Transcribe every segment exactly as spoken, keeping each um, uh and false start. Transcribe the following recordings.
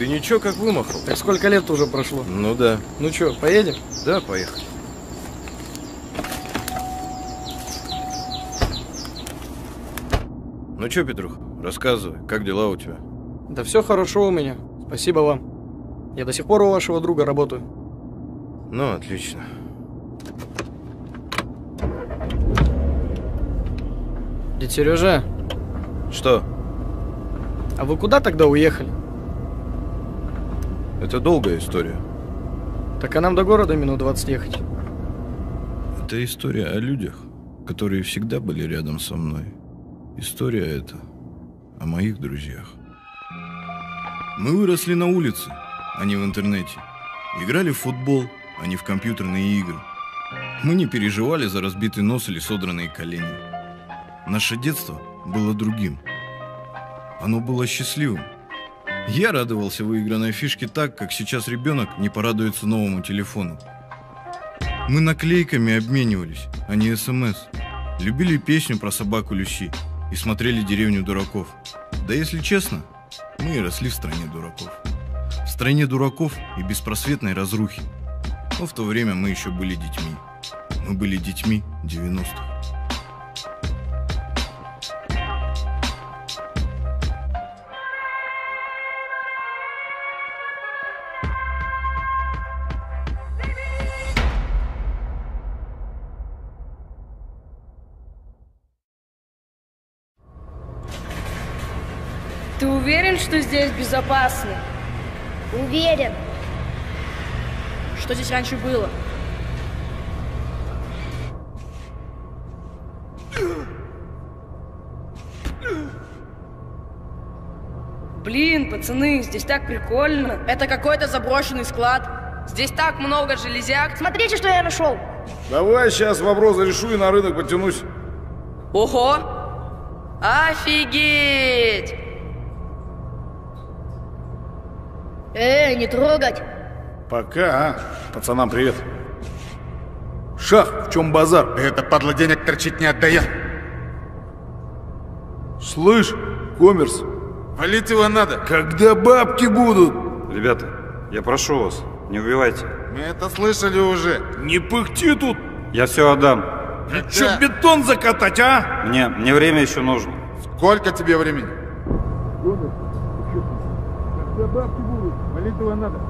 ничего, как вымахал. Так сколько лет уже прошло? Ну да. Ну чё, поедем? Да, поехали. Ну чё, Петрух, рассказывай, как дела у тебя? Да все хорошо у меня. Спасибо вам. Я до сих пор у вашего друга работаю. Ну, отлично. Дядя Сережа, Что? а вы куда тогда уехали? Это долгая история. Так а нам до города минут двадцать ехать. Это история о людях, которые всегда были рядом со мной. История эта о моих друзьях. Мы выросли на улице, а не в интернете. Играли в футбол, а не в компьютерные игры. Мы не переживали за разбитый нос или содранные колени. Наше детство было другим. Оно было счастливым. Я радовался выигранной фишке так, как сейчас ребенок не порадуется новому телефону. Мы наклейками обменивались, а не смс. Любили песню про собаку Люси и смотрели «Деревню дураков». Да если честно, мы и росли в стране дураков. В стране дураков и беспросветной разрухи. Но в то время мы еще были детьми. Мы были детьми девяностых. Ты уверен, что здесь безопасно? Уверен. Что здесь раньше было? Блин, пацаны, здесь так прикольно. Это какой-то заброшенный склад. Здесь так много железяк. Смотрите, что я нашел. Давай сейчас вопрос решу и на рынок подтянусь. Ого! Офигеть! Эй, не трогать. Пока, а? Пацанам привет. Шах, в чем базар? Это падла денег торчить не отдает. Слышь, коммерс, Валить его надо. когда бабки будут? Ребята, я прошу вас, не убивайте. Мы это слышали уже. Не пыхти тут. Я все отдам. И чё, бетон закатать, а? Мне, мне время еще нужно. Сколько тебе времени? Когда бабки будут? Валить его надо.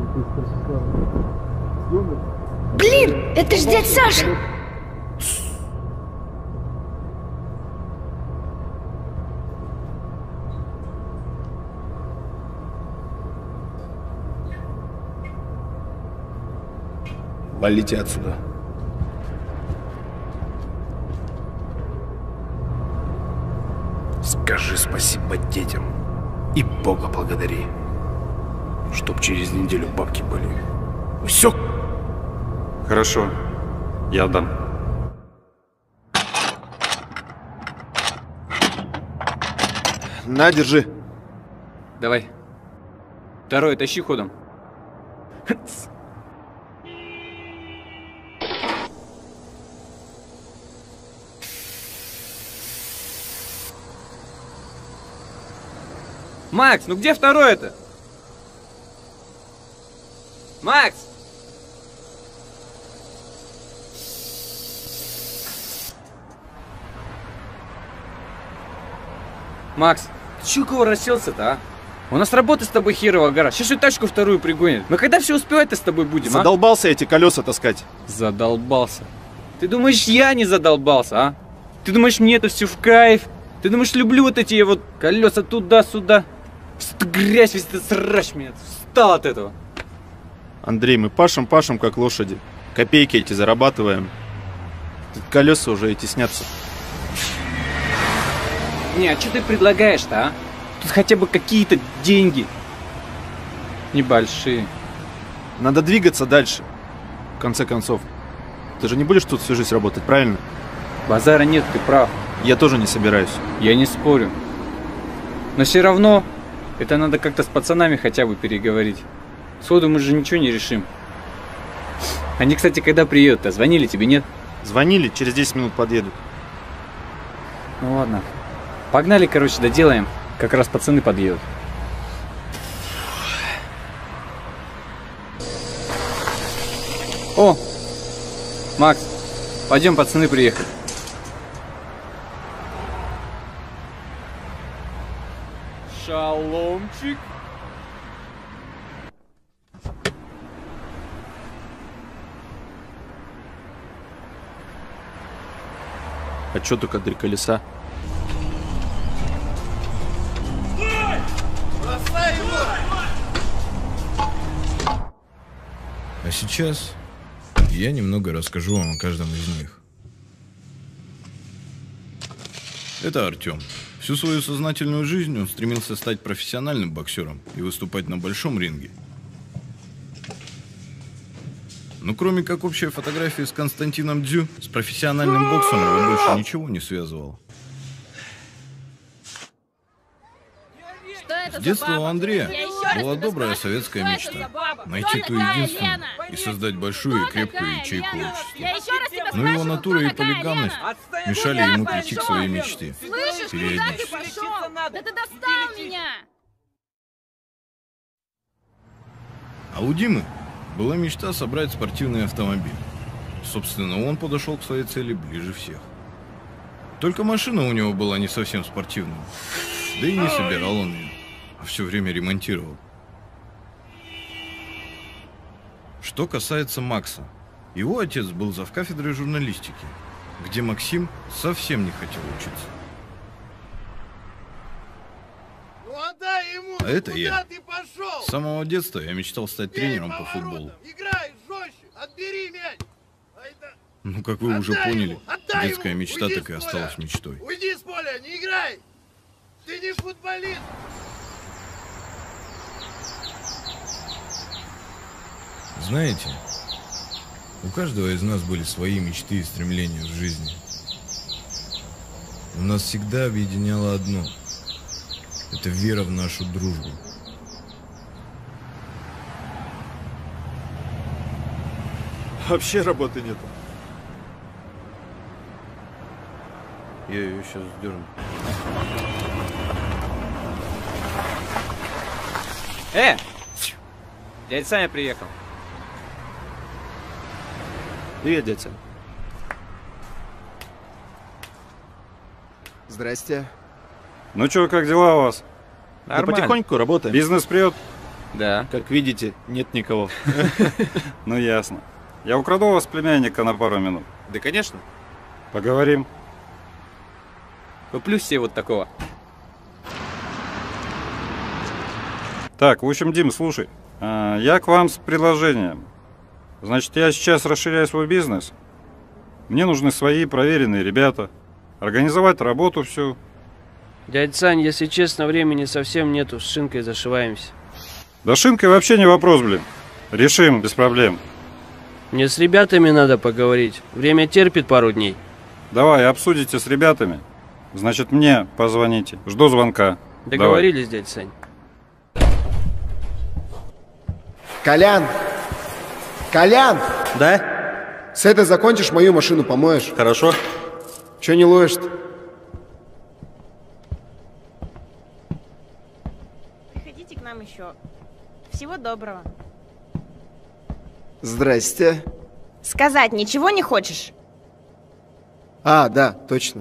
Блин, это ж дядь Саша. Валите отсюда. Скажи спасибо детям и Бога благодари, чтоб через неделю бабки были. Усек? Хорошо, я отдам. На, держи. Давай. Второй тащи ходом. Макс, ну где второй это? Макс! Макс, ты чё кого расселся-то, а? У нас работа с тобой херова гора. Сейчас и тачку вторую пригонят. Мы когда все успевать-то с тобой будем, а? Задолбался эти колеса таскать. Задолбался. Ты думаешь, я не задолбался, а? Ты думаешь, мне это все в кайф? Ты думаешь, люблю вот эти вот колеса туда-сюда? Что грязь, весь этот срач меня встал от этого. Андрей, мы пашем-пашем как лошади. Копейки эти зарабатываем. Тут колеса уже эти снятся. Не, а что ты предлагаешь-то, а? Тут хотя бы какие-то деньги. Небольшие. Надо двигаться дальше. В конце концов. Ты же не будешь тут всю жизнь работать, правильно? Базара нет, ты прав. Я тоже не собираюсь. Я не спорю. Но все равно это надо как-то с пацанами хотя бы переговорить. Сходу мы же ничего не решим. Они, кстати, когда приедут-то? Звонили тебе, нет? Звонили, через десять минут подъедут. Ну ладно. Погнали, короче, доделаем. Как раз пацаны подъедут. О, Макс, пойдем, пацаны приехали. Шаломчик. А чё только три колеса? А сейчас я немного расскажу вам о каждом из них. Это Артем. Всю свою сознательную жизнь он стремился стать профессиональным боксером и выступать на большом ринге. Но кроме как общей фотографии с Константином Дзю, с профессиональным боксом его больше ничего не связывало. С детства у Андрея была добрая советская мечта – найти ту единственную и создать большую и крепкую ячейку общества. Но его натура и полигамность мешали ему прийти к своей мечте. Периодически. Да ты достал меня! А у Димы была мечта собрать спортивный автомобиль. Собственно, он подошел к своей цели ближе всех. Только машина у него была не совсем спортивная. Да и не собирал он ее, а все время ремонтировал. Что касается Макса, его отец был завкафедрой журналистики, где Максим совсем не хотел учиться. А это я. С самого детства я мечтал стать тренером по футболу. Ну, как вы уже поняли, детская мечта так и осталась мечтой. Уйди с поля, не играй! Ты не футболист! Знаете, у каждого из нас были свои мечты и стремления в жизни. Но нас всегда объединяло одно – это вера в нашу дружбу. Вообще работы нету. Я ее сейчас сдерну. Э! Дядя Саня приехал. Привет, дядя Саня. Здрасте. Ну чё, как дела у вас? Да потихоньку работаем. Бизнес прет? Да. Как видите, нет никого. Ну ясно. Я украду у вас племянника на пару минут. Да, конечно. Поговорим. Куплю себе вот такого. Так, в общем, Дим, слушай. а, Я к вам с предложением. Значит, я сейчас расширяю свой бизнес. Мне нужны свои проверенные ребята. Организовать работу всю. Дядя Сань, если честно, времени совсем нету, с шинкой зашиваемся. Да шинкой вообще не вопрос, блин. Решим, без проблем. Мне с ребятами надо поговорить. Время терпит пару дней. Давай, обсудите с ребятами. Значит, мне позвоните. Жду звонка. Договорились, дядя Сань. Колян! Колян! Да? С этой закончишь, мою машину помоешь. Хорошо. Че не ловишь-то? Приходите к нам еще. Всего доброго. Здрасте. Сказать ничего не хочешь? А, да, точно.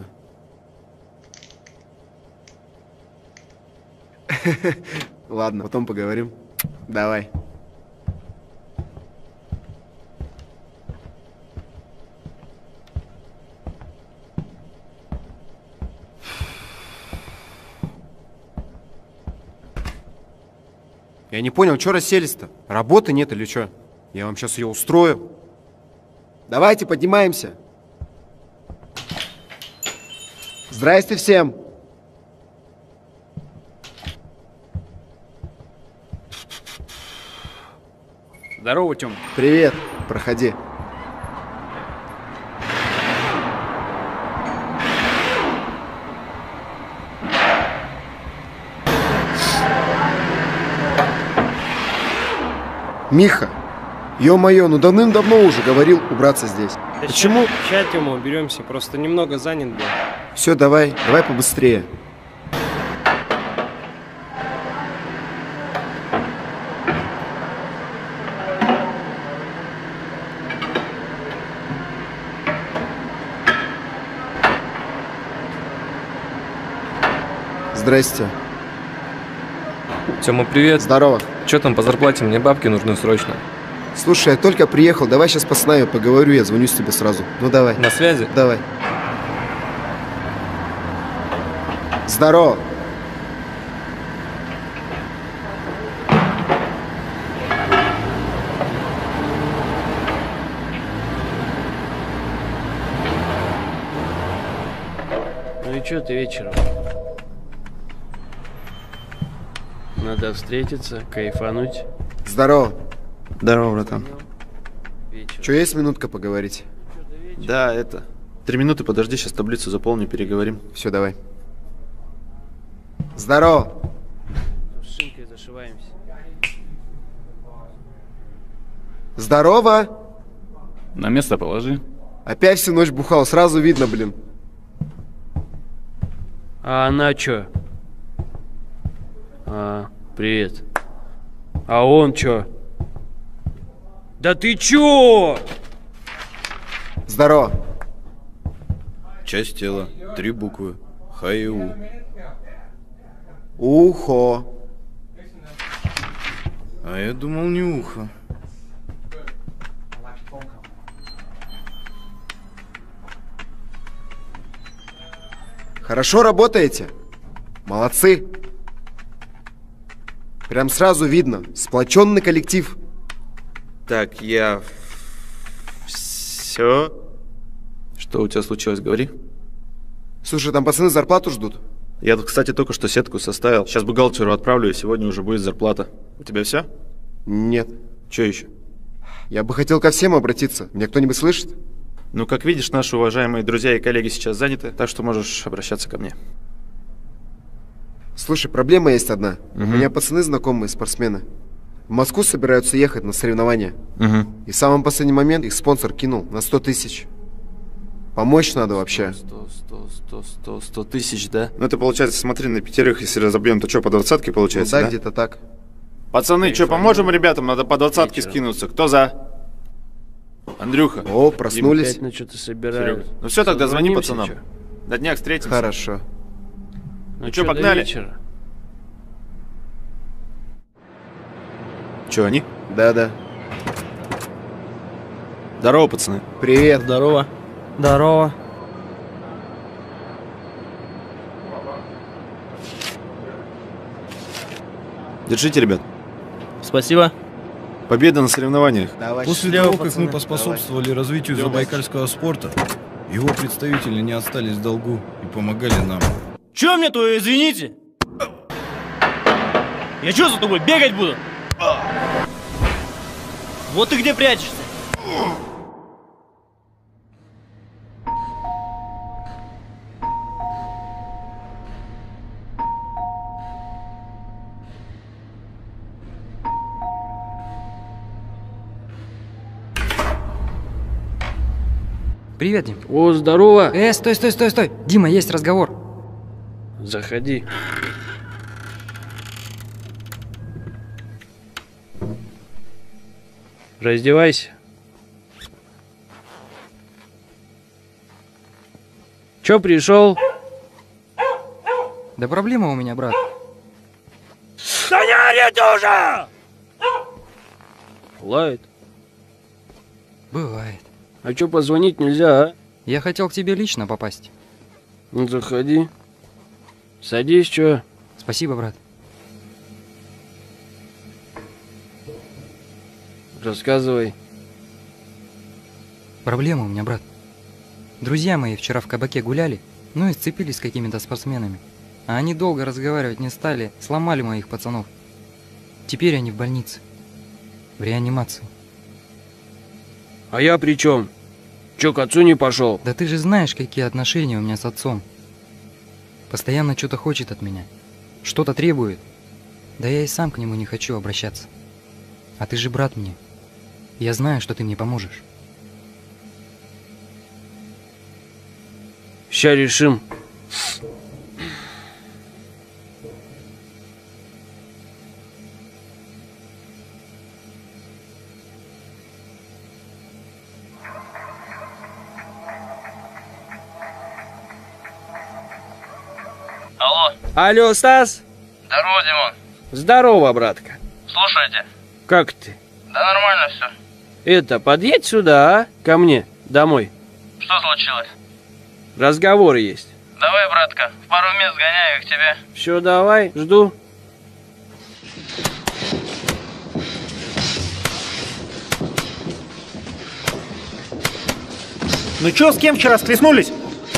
Ладно, потом поговорим. Давай. Я не понял, что расселись-то? Работы нет или что? Я вам сейчас ее устрою. Давайте, поднимаемся. Здрасте всем. Здорово, Тём. Привет. Проходи. Миха, ё-моё, ну давным-давно уже говорил убраться здесь. Да Почему? Сейчас, Тёма, уберемся, просто немного занят был. Все, давай, давай побыстрее. Здрасте. Тёма, привет. Здорово. Чё там по зарплате? Мне бабки нужны срочно. Слушай, я только приехал. Давай сейчас с пацанами поговорю, я звоню с тебе сразу. Ну давай. На связи? Давай. Здорово. Ну и чё ты вечером? Надо встретиться, кайфануть. Здорово. Здорово, братан. Че, есть минутка поговорить? Да, это. Три минуты, подожди, сейчас таблицу заполню, переговорим. Все, давай. Здорово. С шинкой зашиваемся. Здорово. На место положи. Опять всю ночь бухал, сразу видно, блин. А она чё? А, привет. А он чё? Да ты чё? Здорово. Часть тела. Три буквы. Х и У. Ухо. А я думал, не ухо. Хорошо работаете? Молодцы. Прям сразу видно. Сплоченный коллектив. Так, я... Все. Что у тебя случилось, говори. Слушай, там пацаны зарплату ждут. Я тут, кстати, только что сетку составил. Сейчас бухгалтеру отправлю, и сегодня уже будет зарплата. У тебя все? Нет. Че еще? Я бы хотел ко всем обратиться. Меня кто-нибудь слышит? Ну, как видишь, наши уважаемые друзья и коллеги сейчас заняты, так что можешь обращаться ко мне. Слушай, проблема есть одна. Угу. У меня пацаны знакомые, спортсмены. В Москву собираются ехать на соревнования. Угу. И в самый последний момент их спонсор кинул на сто тысяч. Помочь надо вообще. сто, сто, сто, сто, сто тысяч, да? Ну, это получается, смотри, на пятерых, если разобьем, то что, по двадцатке получается, ну, да? да? где-то так. Пацаны, что, поможем ребятам? Надо по двадцатке скинуться. Кто за? Андрюха. О, проснулись. Опять на что-то собирают. Серега. Ну все, тогда звони Созвонимся, пацанам. чё? На днях встретимся. Хорошо. Ну, Ну чё, что, погнали? до вечера? Че, они? Да-да. Здорово, пацаны. Привет. Здорово. Здорово. Держите, ребят. Спасибо. Победа на соревнованиях. Давай. После Счастливо, того, как пацаны. мы поспособствовали Давай. развитию Идём забайкальского спорта, его представители не остались в долгу и помогали нам. Чё мне то, извините? Я чё за тобой бегать буду? Вот ты где прячешься? Привет, Дим. О, здорово. Э, стой, стой, стой, стой. Дима, есть разговор. Заходи. Раздевайся. Чё пришел? Да проблема у меня, брат. Да не ори ты уже! Лает. Бывает. А чё позвонить нельзя, а? Я хотел к тебе лично попасть. Ну заходи. Садись, чё? Спасибо, брат. Рассказывай. Проблема у меня, брат. Друзья мои вчера в кабаке гуляли, ну и сцепились с какими-то спортсменами. А они долго разговаривать не стали, сломали моих пацанов. Теперь они в больнице. В реанимации. А я при чем? Чё, к отцу не пошел? Да ты же знаешь, какие отношения у меня с отцом. Постоянно что-то хочет от меня. Что-то требует. Да я и сам к нему не хочу обращаться. А ты же брат мне. Я знаю, что ты мне поможешь. Ща решим. Алло. Алло, Стас? Здорово, Димон. Здорово, братка. Слушайте. Как ты? Да нормально все. Это, подъедь сюда, а? Ко мне, домой. Что случилось? Разговор есть. Давай, братка, в пару мест сгоняю их к тебе. Все, давай, жду. Ну чё, с кем вчера стряснулись?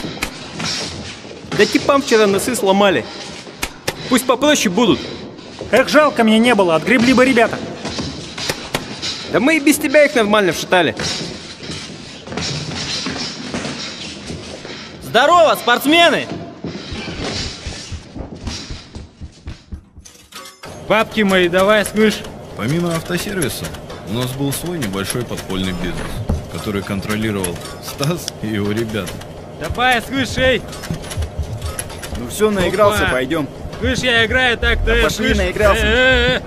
Да типам вчера носы сломали. Пусть попроще будут. Эх, жалко мне не было, отгребли бы ребята. Да мы и без тебя их нормально вшатали. Здорово, спортсмены! Бабки мои, давай, слышь. Помимо автосервиса, у нас был свой небольшой подпольный бизнес, который контролировал Стас и его ребята. Давай, слышь, эй! Ну все, наигрался, Опа. пойдем. Слышь, я играю так-то, Да э, пошли, слышь. наигрался. Э-э-э.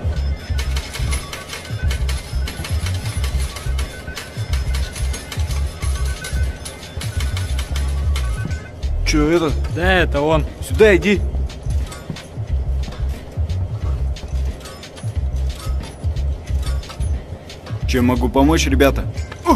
Че это? Да, это он. Сюда иди. Чем могу помочь, ребята?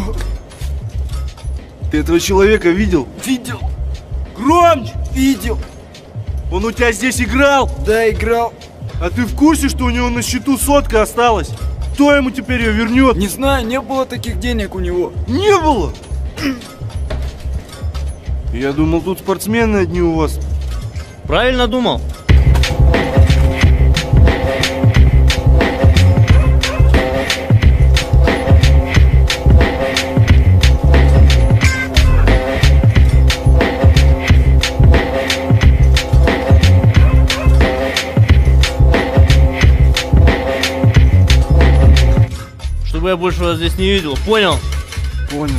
Ты этого человека видел? Видел. Громче! Видел. Он у тебя здесь играл? Да, играл. А ты в курсе, что у него на счету сотка осталась? Кто ему теперь ее вернет? Не знаю, не было таких денег у него. Не было? Я думал, тут спортсмены одни у вас. Правильно думал. Чтобы я больше вас здесь не видел, понял? Понял.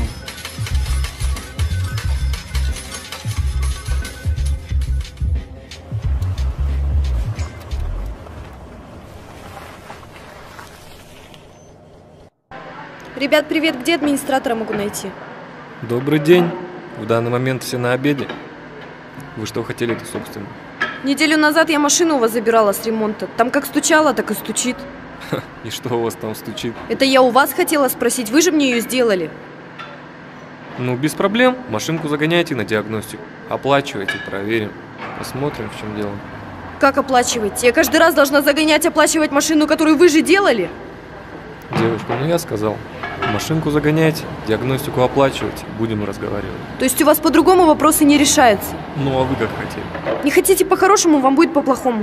Ребят, привет, где администратора могу найти? Добрый день. В данный момент все на обеде. Вы что хотели-то, собственно? Неделю назад я машину у вас забирала с ремонта. Там как стучала, так и стучит. И что у вас там стучит? Это я у вас хотела спросить, вы же мне ее сделали. Ну, без проблем. Машинку загоняйте на диагностику. Оплачивайте, проверим. Посмотрим, в чем дело. Как оплачиваете? Я каждый раз должна загонять, оплачивать машину, которую вы же делали? Девушка, ну я сказал. Машинку загоняйте, диагностику оплачивайте. Будем разговаривать. То есть у вас по-другому вопросы не решаются? Ну, а вы как хотели? Не хотите по-хорошему, вам будет по-плохому.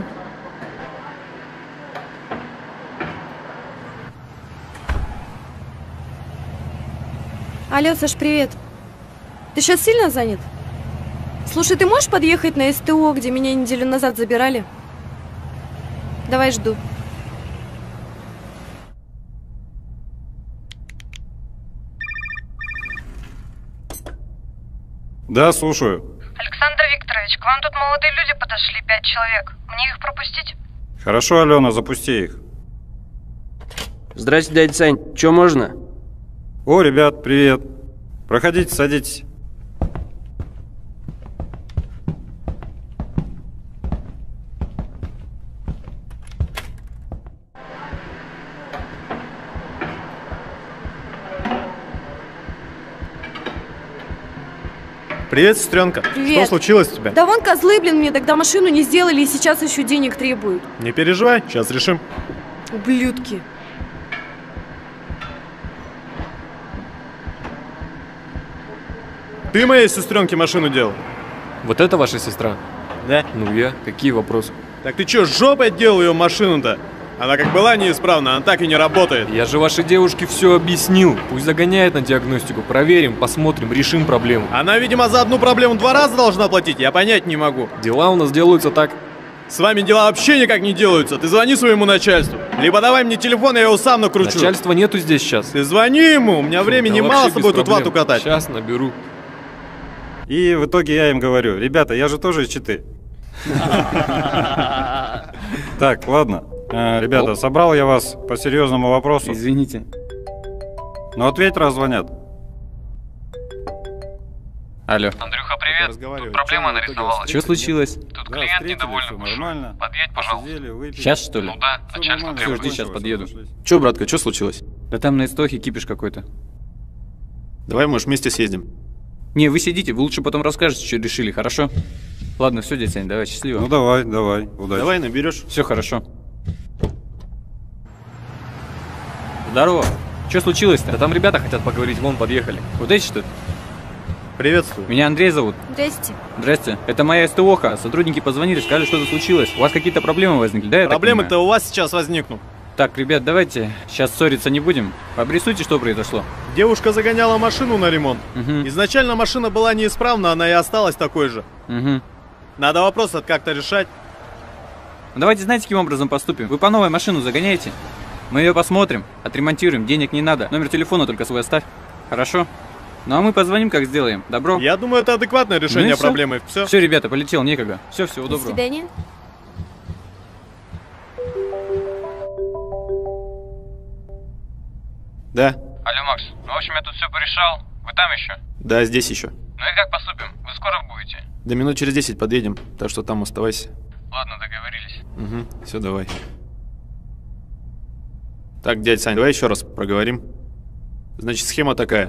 Алло, Саш, привет. Ты сейчас сильно занят? Слушай, ты можешь подъехать на СТО, где меня неделю назад забирали? Давай, жду. Да, слушаю. Александр Викторович, к вам тут молодые люди подошли, пять человек. Мне их пропустить? Хорошо, Алена, запусти их. Здрасте, дядя Сань. Че можно? О, ребят, привет. Проходите, садитесь. Привет, сестренка. Привет. Что случилось у тебя? Да вон козлы, блин, мне тогда машину не сделали и сейчас еще денег требуют. Не переживай, сейчас решим. Ублюдки. Ты моей сестренке машину делал? Вот это ваша сестра? Да. Ну я. Какие вопросы? Так ты чё, жопой делал ее машину-то? Она как была неисправна, она так и не работает. Я же вашей девушке все объяснил. Пусть загоняет на диагностику. Проверим, посмотрим, решим проблему. Она, видимо, за одну проблему два раза должна платить, я понять не могу. Дела у нас делаются так. С вами дела вообще никак не делаются. Ты звони своему начальству. Либо давай мне телефон, я его сам накручу. Начальства нету здесь сейчас. Ты звони ему, у меня времени Да мало с тобой тут вату катать. Сейчас наберу. И в итоге я им говорю: ребята, я же тоже из Читы. Так, ладно. Э, ребята, собрал я вас по серьезному вопросу. Извините. Но ответь, раз звонят. Алло. Андрюха, привет. Тут проблема нарисовалась. Что случилось? Тут клиент недовольный большой. Нормально. Подъедь, пожалуйста. Сейчас, что ли? Ну да, начальство Все, требует. жди, сейчас подъеду. Че, братка, что случилось? Да там на истохе кипиш какой-то. Давай, может, вместе съездим. Не, вы сидите, вы лучше потом расскажете, что решили, хорошо? Ладно, все, дядя Сань, давай, счастливо. Ну давай, давай, удачи. Давай, наберешь. Все хорошо. Здорово. Что случилось-то? Да там ребята хотят поговорить, вон подъехали. Вот эти что? Приветствую. Меня Андрей зовут. Здрасте. Здрасте. Это моя СТОха. Сотрудники позвонили, сказали, что-то случилось. У вас какие-то проблемы возникли, да? Проблемы-то у вас сейчас возникнут. Так, ребят, давайте сейчас ссориться не будем. Обрисуйте, что произошло. Девушка загоняла машину на ремонт. Угу. Изначально машина была неисправна, она и осталась такой же. Угу. Надо вопрос как-то решать. Давайте, знаете, каким образом поступим? Вы по новой машину загоняете. Мы ее посмотрим, отремонтируем, денег не надо. Номер телефона только свой оставь. Хорошо? Ну а мы позвоним, как сделаем. Добро? Я думаю, это адекватное решение ну проблемы. Все. Все, ребята, полетел, некогда. Все, всего До доброго. свидания. Да. Алло, Макс. Ну, в общем, я тут все порешал. Вы там еще? Да, здесь еще. Ну и как поступим? Вы скоро будете? До минут через десять подъедем, так что там оставайся. Ладно, договорились. Угу, все, давай. Так, дядь Сань, давай еще раз проговорим. Значит, схема такая.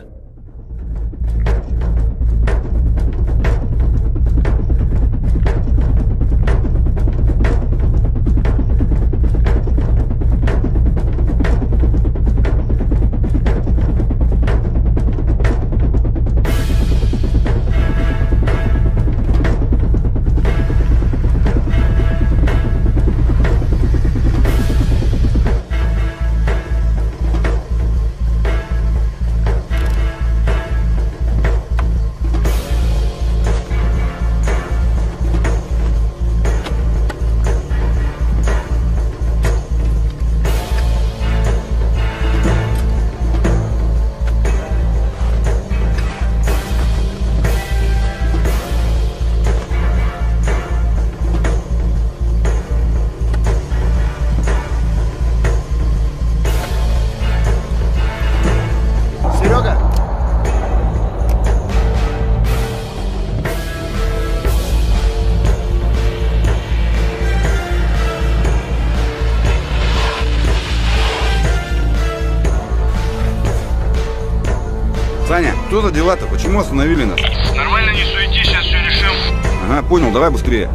Саня, что за дела-то? Почему остановили нас? Нормально, не суетись, сейчас все решим. Ага, понял, давай быстрее.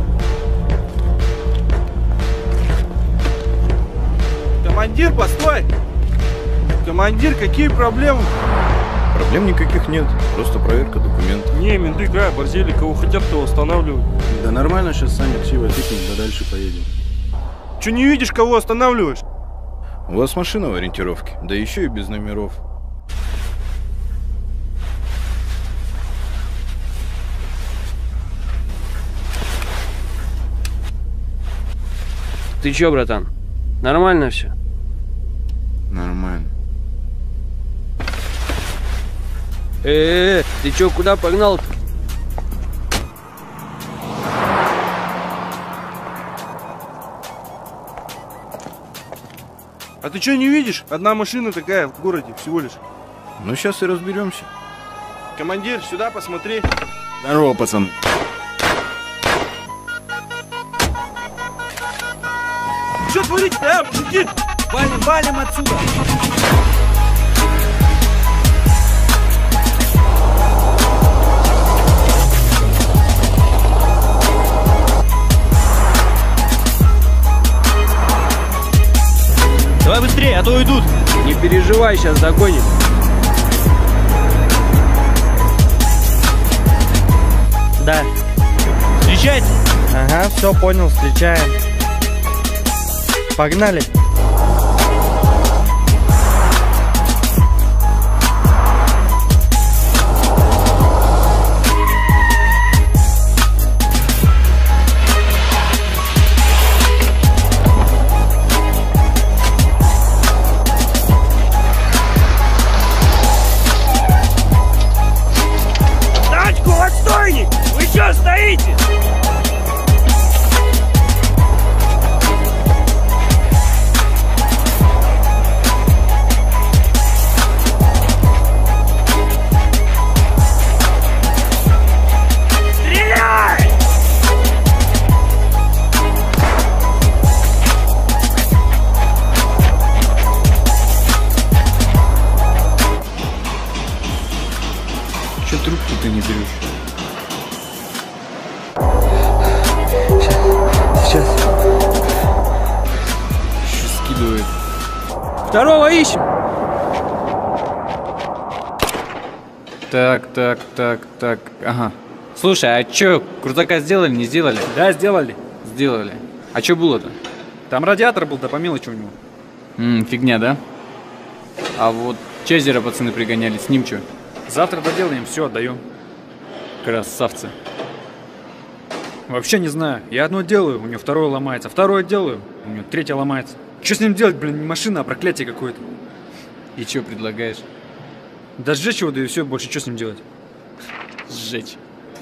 Командир, постой! Командир, какие проблемы? Проблем никаких нет, просто проверка документов. Не, менты, гай, борзели, кого хотят, того останавливают. Да нормально, сейчас Саня ксиво тыкнем, да дальше поедем. Че не видишь, кого останавливаешь? У вас машина в ориентировке, да еще и без номеров. Ты чё, братан? Нормально все? Нормально. Э-э-э, ты чё, куда погнал-то? А ты что не видишь? Одна машина такая в городе всего лишь. Ну сейчас и разберемся. Командир, сюда посмотри. Здорово, пацан. Что творите, а, мужики? Валим, валим отсюда! Давай быстрее, а то уйдут. Не переживай, сейчас догоним. Да. Встречайте. Ага, все понял, встречаем. Погнали. Тачку, отстойник! Вы что стоите? Че трубку ты не берешь? Сейчас. Еще скидывает. Второго ищем. Так, так, так, так. Ага. Слушай, а чё, крузака сделали, не сделали? Да, сделали. Сделали. А чё было-то? Там радиатор был, да по мелочи у него. Ммм, фигня, да? А вот Чезера пацаны пригоняли, с ним чё? Завтра доделаем, все отдаем. Красавцы. Вообще не знаю. Я одно делаю, у него второе ломается. Второе делаю, у него третье ломается. Что с ним делать, блин, не машина, а проклятие какое-то. И чё предлагаешь? Да сжечь его, да и все, больше что с ним делать? Сжечь.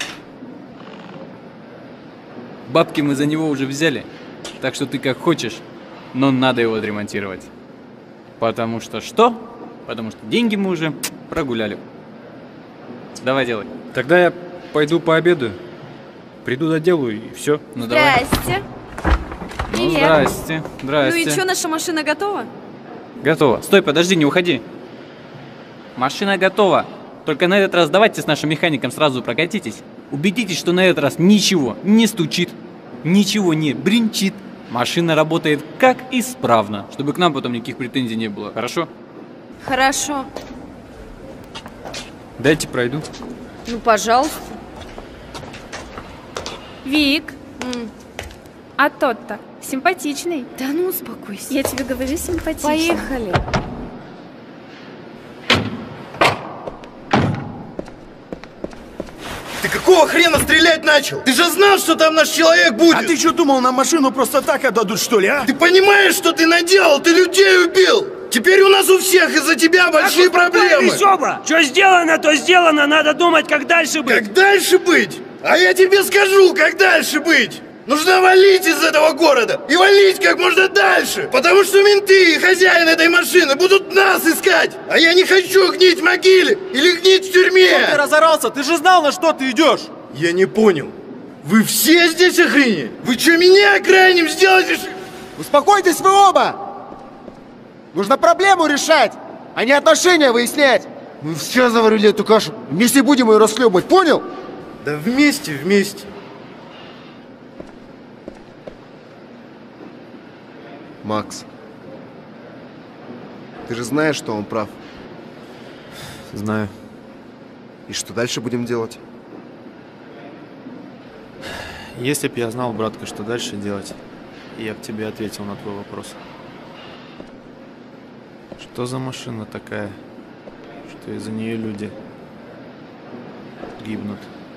Бабки мы за него уже взяли, так что ты как хочешь, но надо его отремонтировать. Потому что что? Потому что деньги мы уже прогуляли. Давай делай. Тогда я пойду пообедаю. Приду доделаю и все. Ну давай. Здрасте. Ну Привет. здрасте. Ну Здрасте. и что, наша машина готова? Готово. Стой, подожди, не уходи. Машина готова. Только на этот раз давайте с нашим механиком сразу прокатитесь. Убедитесь, что на этот раз ничего не стучит, ничего не бринчит. Машина работает как исправно, чтобы к нам потом никаких претензий не было. Хорошо? Хорошо. Дайте пройду. Ну, пожалуйста. Вик, М. а тот-то симпатичный. Да ну, успокойся. Я тебе говорю, симпатичный. Поехали. Ты какого хрена стрелять начал? Ты же знал, что там наш человек будет! А ты что думал, нам машину просто так отдадут, что ли, а? Ты понимаешь, что ты наделал? Ты людей убил! Теперь у нас у всех из-за тебя большие проблемы! Оба! Что сделано, то сделано, надо думать, как дальше быть! Как дальше быть? А я тебе скажу, как дальше быть! Нужно валить из этого города! И валить как можно дальше! Потому что менты и хозяин этой машины будут нас искать! А я не хочу гнить в могиле или гнить в тюрьме! Что ты разорался? Ты же знал, на что ты идешь! Я не понял. Вы все здесь охренели? Вы что, меня крайним сделать решили? Успокойтесь вы оба! Нужно проблему решать, а не отношения выяснять. Мы все заварили эту кашу. Вместе будем ее расхлебывать, понял? Да вместе, вместе. Макс, ты же знаешь, что он прав. Знаю. И что дальше будем делать? Если б я знал, братка, что дальше делать, я бы тебе ответил на твой вопрос. Что за машина такая, что из-за нее люди гибнут?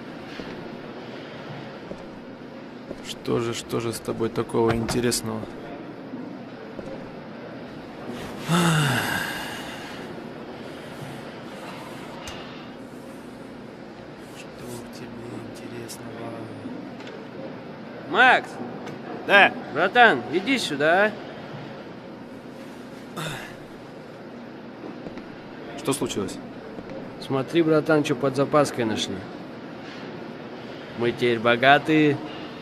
Что же, что же с тобой такого интересного? Что в тебе интересного? Макс! Да? Братан, иди сюда. Что случилось? Смотри, братан, что под запаской нашли. Мы теперь богатые.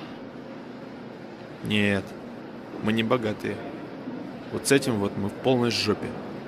Нет, мы не богатые. Вот с этим вот мы в полной жопе.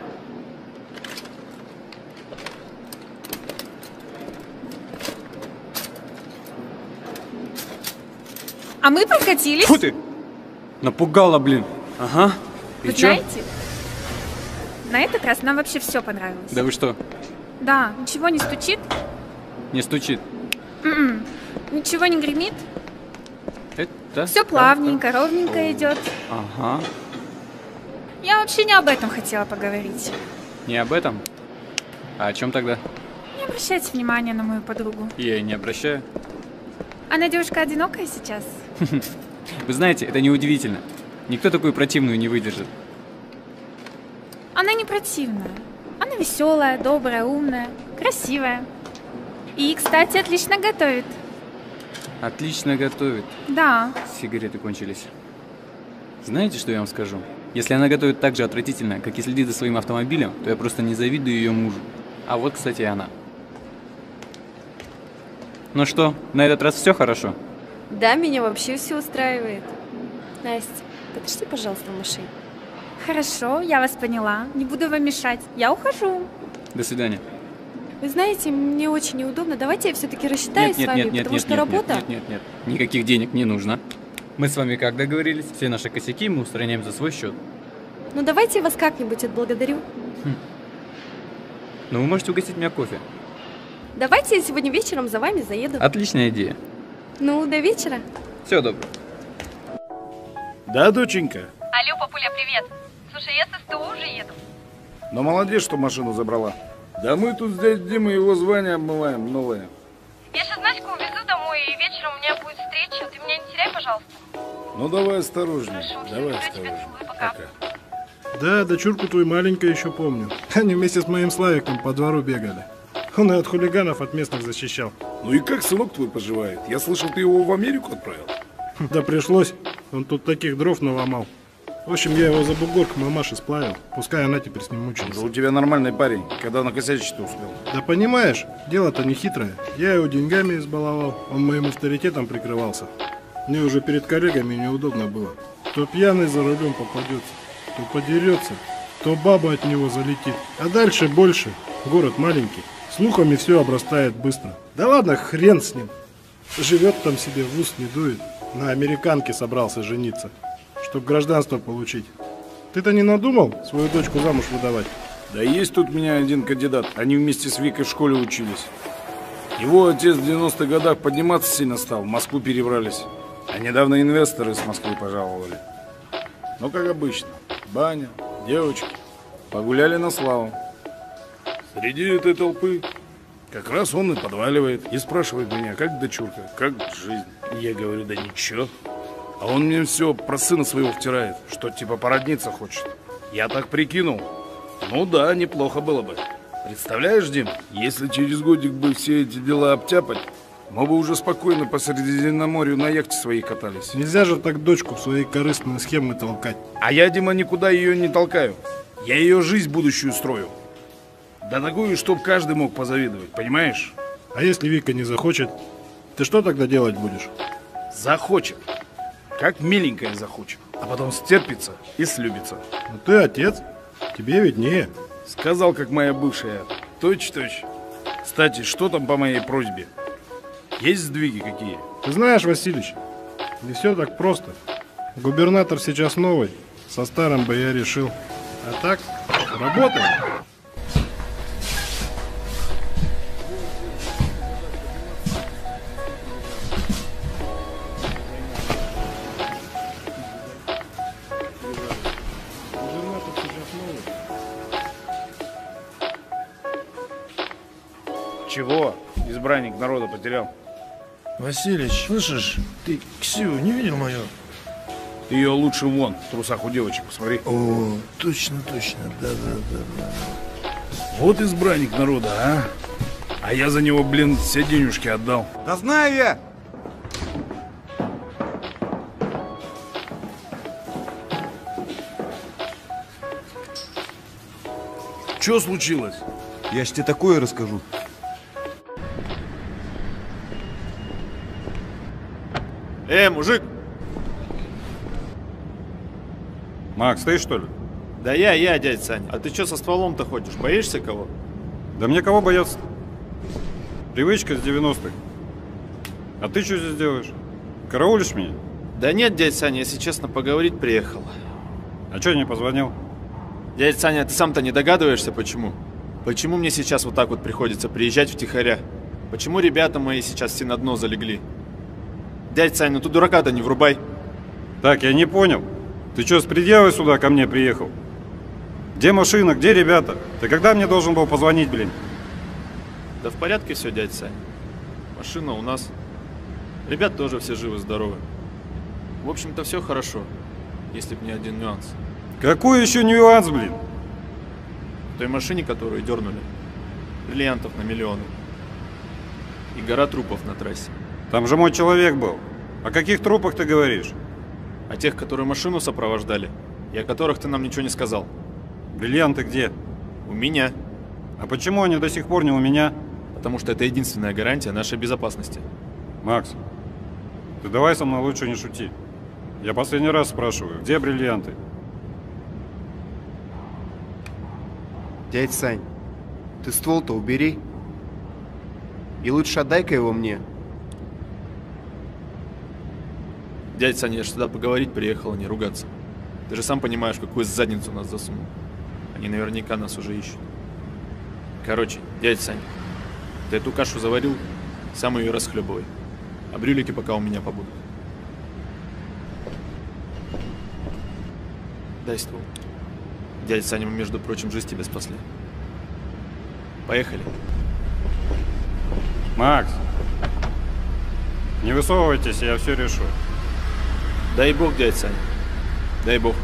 А мы прокатились. Фу ты! Напугала, блин. Ага. Вы И чё? знаете, на этот раз нам вообще все понравилось. Да вы что, Да, ничего не стучит, не стучит? м-м, ничего не гремит, Это... все плавненько, ровненько идет. Ага. Я вообще не об этом хотела поговорить. Не об этом? А о чем тогда? Не обращайте внимания на мою подругу. Я и не обращаю. Она девушка одинокая сейчас. Вы знаете, это неудивительно. Никто такую противную не выдержит. Она не противная. Она веселая, добрая, умная, красивая. И, кстати, отлично готовит. Отлично готовит. Да. Сигареты кончились. Знаете, что я вам скажу? Если она готовит так же отвратительно, как и следит за своим автомобилем, то я просто не завидую ее мужу. А вот, кстати, и она. Ну что, на этот раз все хорошо? Да, меня вообще все устраивает. Настя, подожди, пожалуйста, в машине. Хорошо, я вас поняла. Не буду вам мешать. Я ухожу. До свидания. Вы знаете, мне очень неудобно. Давайте я все-таки рассчитаюсь Нет, с вами, нет, нет, потому нет, что нет, работа... Нет, нет, нет, нет. Никаких денег не нужно. Мы с вами как договорились? Все наши косяки мы устраняем за свой счет. Ну давайте я вас как-нибудь отблагодарю. Хм. Но вы можете угостить меня кофе. Давайте я сегодня вечером за вами заеду. Отличная идея. Ну, до вечера. Все добро. Да, доченька? Алло, папуля, привет. Слушай, я с СТО уже еду. Ну, молодец, что машину забрала. Да мы тут с дядей Димой его звание обмываем, новое. Я сейчас Наську увезу домой, и вечером у меня будет встреча. Ты меня не теряй, пожалуйста. Ну, давай осторожнее. Хорошо, Давай люблю тебя, осторожнее. целую, пока. Да, дочурку твою маленькую еще помню. Они вместе с моим Славиком по двору бегали. Он и от хулиганов, от местных защищал. Ну и как сынок твой поживает? Я слышал, ты его в Америку отправил? Да пришлось. Он тут таких дров наломал. В общем, я его за бугор к мамаше сплавил. Пускай она теперь с ним мучается. Да у тебя нормальный парень. Когда накосячить-то успел? Да понимаешь, дело-то не хитрое. Я его деньгами избаловал, он моим авторитетом прикрывался. Мне уже перед коллегами неудобно было. То пьяный за рулем попадется, то подерется, то баба от него залетит. А дальше больше. Город маленький. Слухами все обрастает быстро. Да ладно, хрен с ним. Живет там себе, в ус не дует. На американке собрался жениться, чтоб гражданство получить. Ты-то не надумал свою дочку замуж выдавать? Да есть тут у меня один кандидат. Они вместе с Викой в школе учились. Его отец в девяностых годах подниматься сильно стал. В Москву перебрались. А недавно инвесторы из Москвы пожаловали. Ну, как обычно. Баня, девочки. Погуляли на славу. Среди этой толпы как раз он и подваливает. И спрашивает меня, как дочурка, как жизнь. И я говорю, да ничего. А он мне все про сына своего втирает, что типа породниться хочет. Я так прикинул. Ну да, неплохо было бы. Представляешь, Дим, если через годик бы все эти дела обтяпать, мы бы уже спокойно по Средиземноморью на яхте своей катались. Нельзя же так дочку в свои корыстные схемы толкать. А я, Дима, никуда ее не толкаю. Я ее жизнь будущую строю. Да такую, чтоб каждый мог позавидовать, понимаешь? А если Вика не захочет, ты что тогда делать будешь? Захочет. Как миленькая захочет. А потом стерпится и слюбится. Ну ты отец, тебе виднее. Сказал, как моя бывшая. Точь-точь. Кстати, что там по моей просьбе? Есть сдвиги какие? Ты знаешь, Василич, не все так просто. Губернатор сейчас новый. Со старым бы я решил. А так, работаем. Чего? Избранник народа потерял. Василич, слышишь, ты Ксю не видел мою? Ты ее лучше вон, в трусах у девочек, посмотри. О, точно, точно, да-да-да. Вот избранник народа, а? А я за него, блин, все денежки отдал. Да знаю я! Что случилось? Я ж тебе такое расскажу. Эй, мужик! Макс, ты что ли? Да я, я, дядя Саня. А ты что со стволом-то ходишь? Боишься кого? Да мне кого бояться-то? Привычка с девяностых. А ты что здесь делаешь? Караулишь меня? Да нет, дядя Саня, если честно, поговорить приехал. А что не позвонил? Дядя Саня, ты сам-то не догадываешься, почему? Почему мне сейчас вот так вот приходится приезжать втихаря? Почему ребята мои сейчас все на дно залегли? Дядя Саня, ну ты дурака-то не врубай. Так, я не понял. Ты что, с предъявой сюда ко мне приехал? Где машина, где ребята? Ты когда мне должен был позвонить, блин? Да в порядке все, дядя Саня. Машина у нас. Ребят тоже все живы-здоровы. В общем-то, все хорошо, если б не один нюанс. Какой еще нюанс, блин? В той машине, которую дернули, бриллиантов на миллионы. И гора трупов на трассе. Там же мой человек был. О каких трупах ты говоришь? О тех, которые машину сопровождали, и о которых ты нам ничего не сказал. Бриллианты где? У меня. А почему они до сих пор не у меня? Потому что это единственная гарантия нашей безопасности. Макс, ты давай со мной лучше не шути. Я последний раз спрашиваю, где бриллианты? Дядь Сань, ты ствол-то убери. И лучше отдай-ка его мне. Дядя Саня, я же сюда поговорить приехал, а не ругаться. Ты же сам понимаешь, какую задницу нас засунул. Они наверняка нас уже ищут. Короче, дядя Саня, ты эту кашу заварил, сам ее расхлебывай. А брюлики пока у меня побудут. Дай ствол. Дядя Саня, мы, между прочим, жизнь тебе спасли. Поехали. Макс, не высовывайтесь, я все решу. Дай бог, дядя Саня. Дай бог.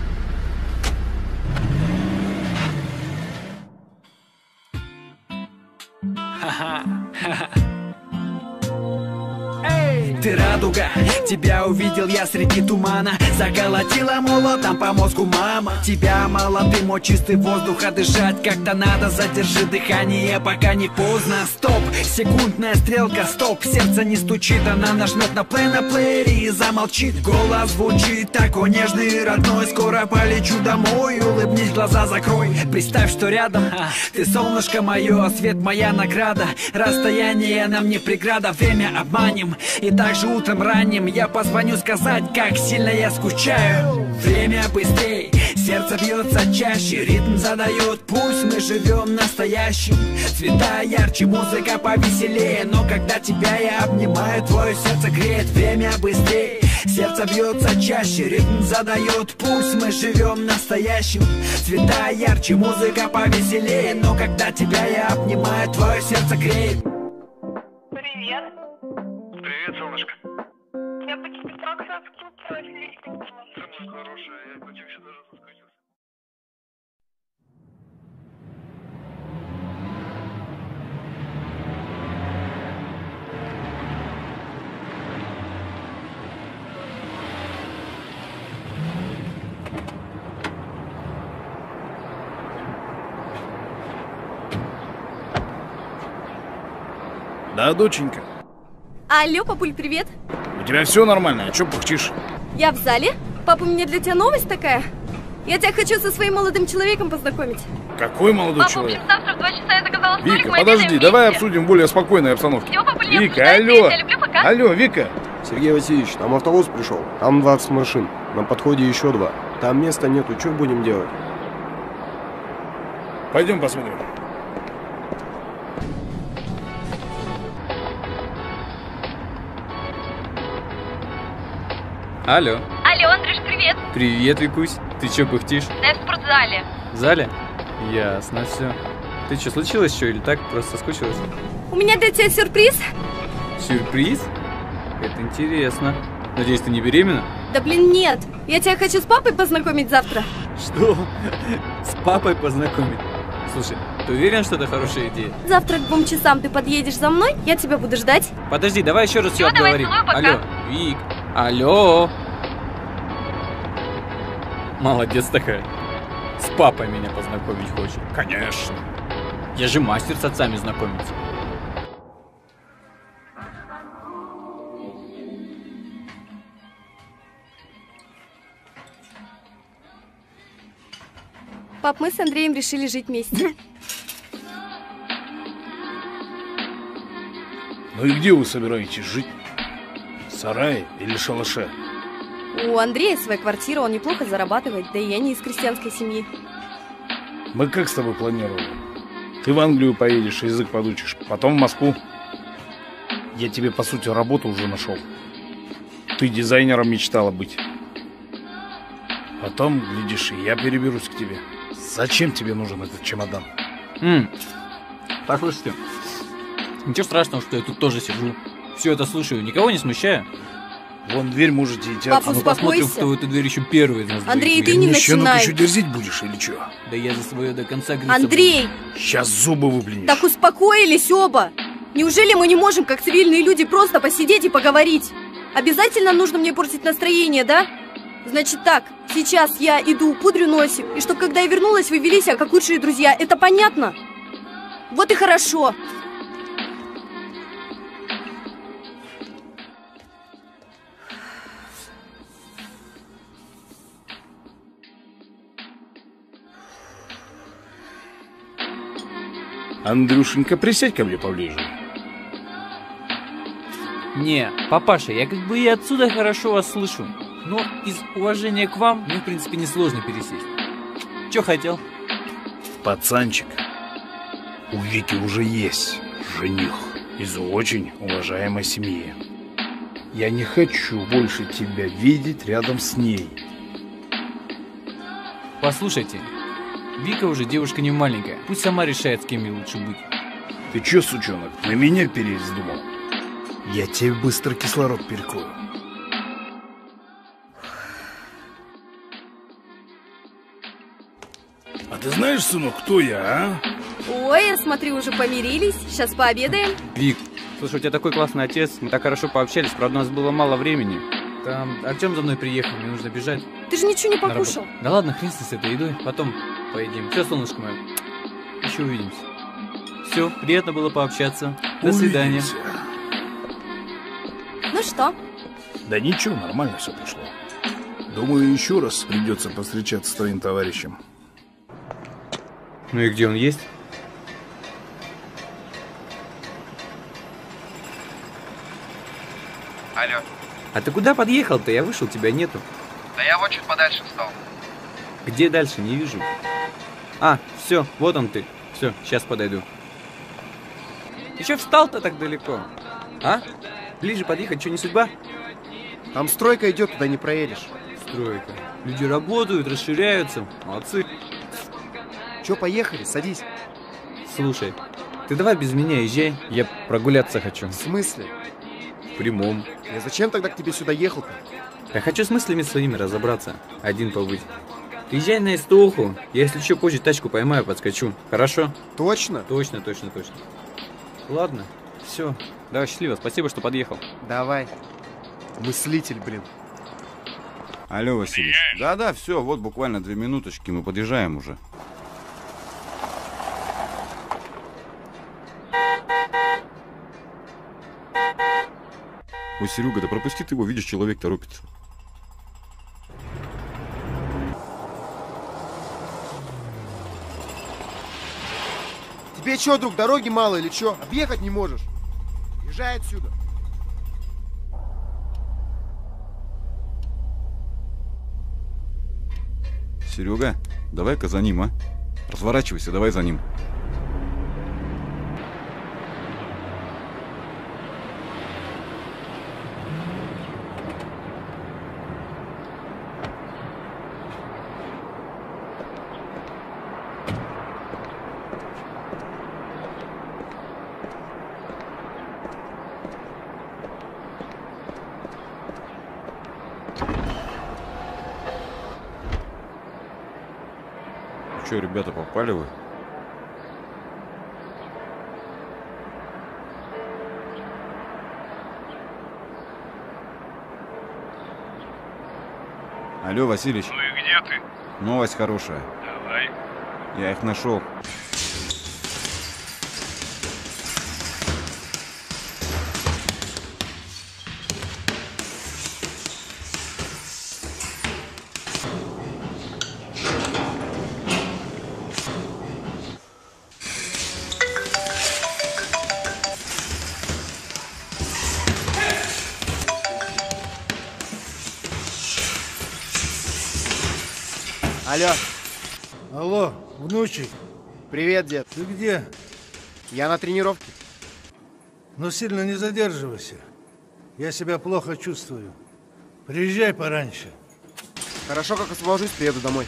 Ты радуга, тебя увидел я среди тумана. Заколотила молотом по мозгу мама. Тебя мало, ты мой чистый воздух, а дышать как-то надо. Задержи дыхание, пока не поздно. Стоп, секундная стрелка, стоп. Сердце не стучит, она нажмет на плей на плеере и замолчит. Голос звучит такой нежный и родной. Скоро полечу домой, улыбнись, глаза закрой. Представь, что рядом ты солнышко мое, свет моя награда. Расстояние нам не преграда, время обманем. И также утром ранним я позвоню сказать, как сильно я скучаю. Время быстрей, сердце бьется чаще, ритм задает пульс, мы живем настоящим. Цвета ярче, музыка повеселее, но когда тебя я обнимаю, твое сердце греет. Время быстрей, сердце бьется чаще, ритм задает пульс, мы живем настоящим. Цвета ярче, музыка повеселее, но когда тебя я обнимаю, твое сердце греет. Привет. Привет, солнышко. Я по тебе так соскучилась. Ты моя хорошая, я по тебе даже соскучился. Да, доченька. Алло, папуль, привет. У тебя все нормально, а чё пыхтишь? Я в зале. Папа, у меня для тебя новость такая. Я тебя хочу со своим молодым человеком познакомить. Какой молодой Папа, человек? завтра в два часа я заказала столик, Вика, мы подожди, обедаем давай вместе. обсудим в более спокойной обстановке. Всё, папа, не Вика, обсуждай, алло. я люблю, пока. Алло, Вика. Сергей Васильевич, там автобус пришел. Там двадцать машин. На подходе еще два. Там места нету. Что будем делать? Пойдем посмотрим. Алло. Алло, Андрюш, привет. Привет, Викусь. Ты чё пыхтишь? Да я в спортзале. В зале? Ясно все. Ты что, случилось что или так просто соскучилась? У меня для тебя сюрприз. Сюрприз? Это интересно. Надеюсь, ты не беременна? Да блин, нет. Я тебя хочу с папой познакомить завтра. Что? С папой познакомить? Слушай, ты уверен, что это хорошая идея? Завтра к двум часам ты подъедешь за мной, я тебя буду ждать. Подожди, давай еще раз все Всё, давай, обговорим. целую, пока. Алло, Вик. Алло. Молодец такая. С папой меня познакомить хочет. Конечно. Я же мастер с отцами знакомиться. Пап, мы с Андреем решили жить вместе. Ну и где вы собираетесь жить? В сарае или шалаше? У Андрея своя квартира, он неплохо зарабатывает, да и я не из крестьянской семьи. Мы как с тобой планировали? Ты в Англию поедешь, язык подучишь, потом в Москву. Я тебе, по сути, работу уже нашел. Ты дизайнером мечтала быть. Потом, глядишь, и я переберусь к тебе. Зачем тебе нужен этот чемодан? М. Послушайте, ничего страшного, что я тут тоже сижу. Все это слушаю, никого не смущаю. Вон дверь можете идти. Папа, А ну посмотрим, успокойся. кто в эту дверь еще первый из нас Андрей, двоих ты не выйдет. Щенок начинай. еще дерзить будешь или что? Да я за свое до конца грызться Андрей! Сейчас зубы выплюнешь. Так успокоились оба. Неужели мы не можем, как цивильные люди, просто посидеть и поговорить? Обязательно нужно мне портить настроение, да? Значит так, сейчас я иду, пудрю носик, и чтоб когда я вернулась, вы вели себя как лучшие друзья. Это понятно? Вот и хорошо. Андрюшенька, присядь ко мне поближе. Не, папаша, я как бы и отсюда хорошо вас слышу. Но из уважения к вам мне, в принципе, несложно пересесть. Чё хотел? Пацанчик, у Вики уже есть жених из очень уважаемой семьи. Я не хочу больше тебя видеть рядом с ней. Послушайте, Вика уже девушка не маленькая. Пусть сама решает, с кем ей лучше быть. Ты чё, сучонок, на меня переезд думал? Я тебе быстро кислород перекрою. А ты знаешь, сынок, кто я, а? Ой, я смотрю, уже помирились. Сейчас пообедаем. Вик, слушай, у тебя такой классный отец. Мы так хорошо пообщались, правда, у нас было мало времени. Там Артем за мной приехал, мне нужно бежать. Ты же ничего не покушал. Да ладно, хрен с этой едой, потом поедим. Все, солнышко мое, еще увидимся. Все, приятно было пообщаться. До свидания. Ну что? Да ничего, нормально все пошло. Думаю, еще раз придется повстречаться с твоим товарищем. Ну и где он есть? Алло. А ты куда подъехал-то? Я вышел, тебя нету. Да я вот чуть подальше встал. Где дальше? Не вижу. А, все, вот он ты. Все, сейчас подойду. Ты че встал-то так далеко? А? Ближе подъехать, что, не судьба? Там стройка идет, туда не проедешь. Стройка. Люди работают, расширяются. Молодцы. Че, поехали, садись. Слушай, ты давай без меня езжай. Я прогуляться хочу. В смысле? В прямом. Я зачем тогда к тебе сюда ехал-то? Я хочу с мыслями своими разобраться. Один побыть. Ты езжай на Истоху. Я, если что, позже тачку поймаю, подскочу. Хорошо? Точно? Точно, точно, точно. Ладно, все. Давай, счастливо. Спасибо, что подъехал. Давай. Мыслитель, блин. Алло, Василий. Да-да, все, вот буквально две минуточки, мы подъезжаем уже. Ой, Серега, да пропусти ты его, видишь, человек торопится. Тебе что, друг, дороги мало или что? Объехать не можешь? Езжай отсюда. Серега, давай-ка за ним, а? Разворачивайся, давай за ним. Че, ребята, попали вы? Алло, Василич. Ну и где ты? Новость хорошая. Давай. Я их нашел. Алло. Алло, внучек. Привет, дед. Ты где? Я на тренировке. Но сильно не задерживайся. Я себя плохо чувствую. Приезжай пораньше. Хорошо, как освобожусь, приеду домой.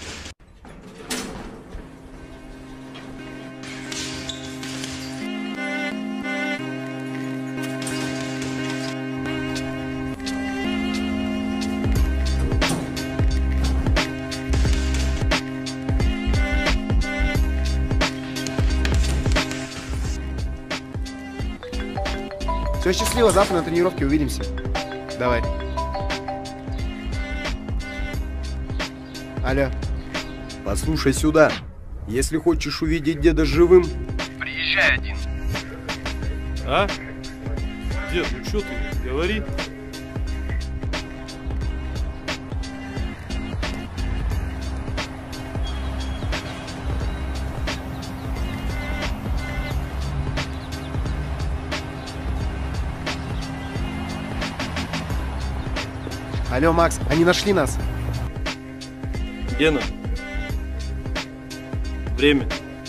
Все, счастливо, завтра на тренировке увидимся. Давай. Алло. Послушай сюда. Если хочешь увидеть деда живым... Приезжай один. А? Дед, ну что ты? Говори. Алло, Макс, они нашли нас. Гена. Время.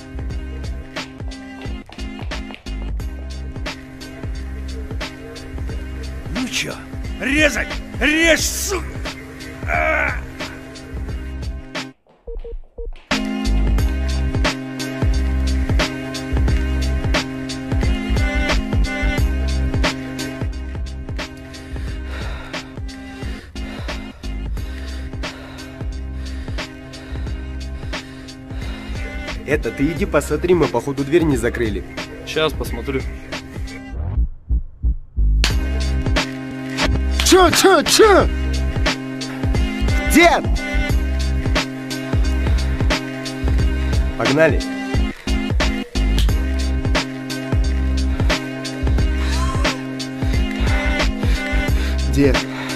Ну чё, резать? Режь, сука! А! Это, ты иди посмотри, мы походу дверь не закрыли. Сейчас посмотрю. Чё, чё, чё? Дед! Погнали. Дед.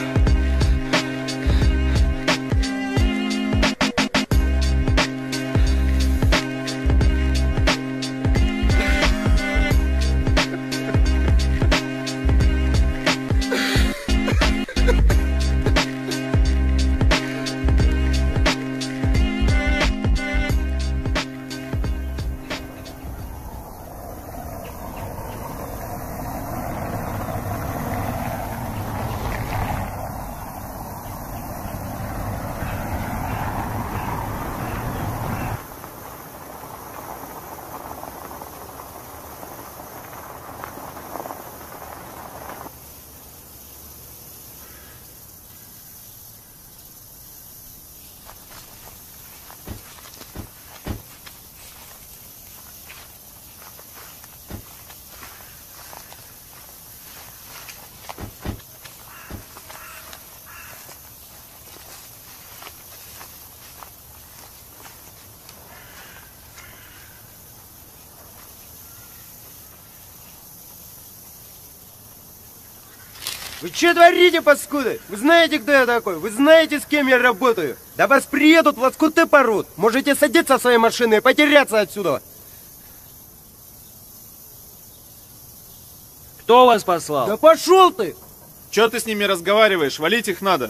Вы что творите, паскуды? Вы знаете, кто я такой? Вы знаете, с кем я работаю? Да вас приедут, вас куты порут. Можете садиться в своей машины и потеряться отсюда. Кто вас послал? Да пошел ты! Че ты с ними разговариваешь? Валить их надо.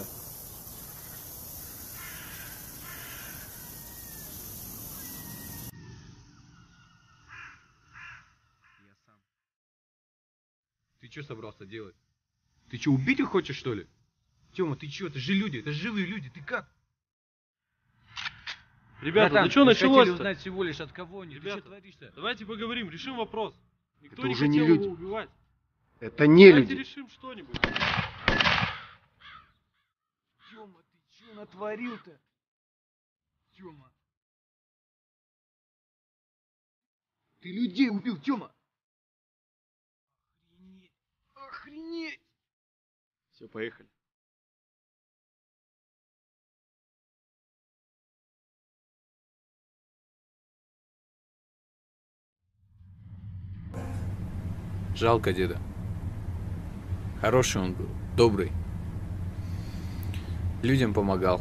Ты что собрался делать? Ты что, убить их хочешь, что ли? Тёма, ты что? Это же люди, это же живые люди, ты как? Ребята, Братан, ну что началось-то? хотели узнать всего лишь от кого они. Ты что творишь-то? Давайте поговорим, решим вопрос. Никто Это не уже хотел не люди. его убивать. Это не Давайте люди. решим что-нибудь. Тёма, ты что натворил-то? Тёма. Ты людей убил, Тёма. Охренеть. Охренеть. Все, поехали. Жалко деда. Хороший он был, добрый. Людям помогал.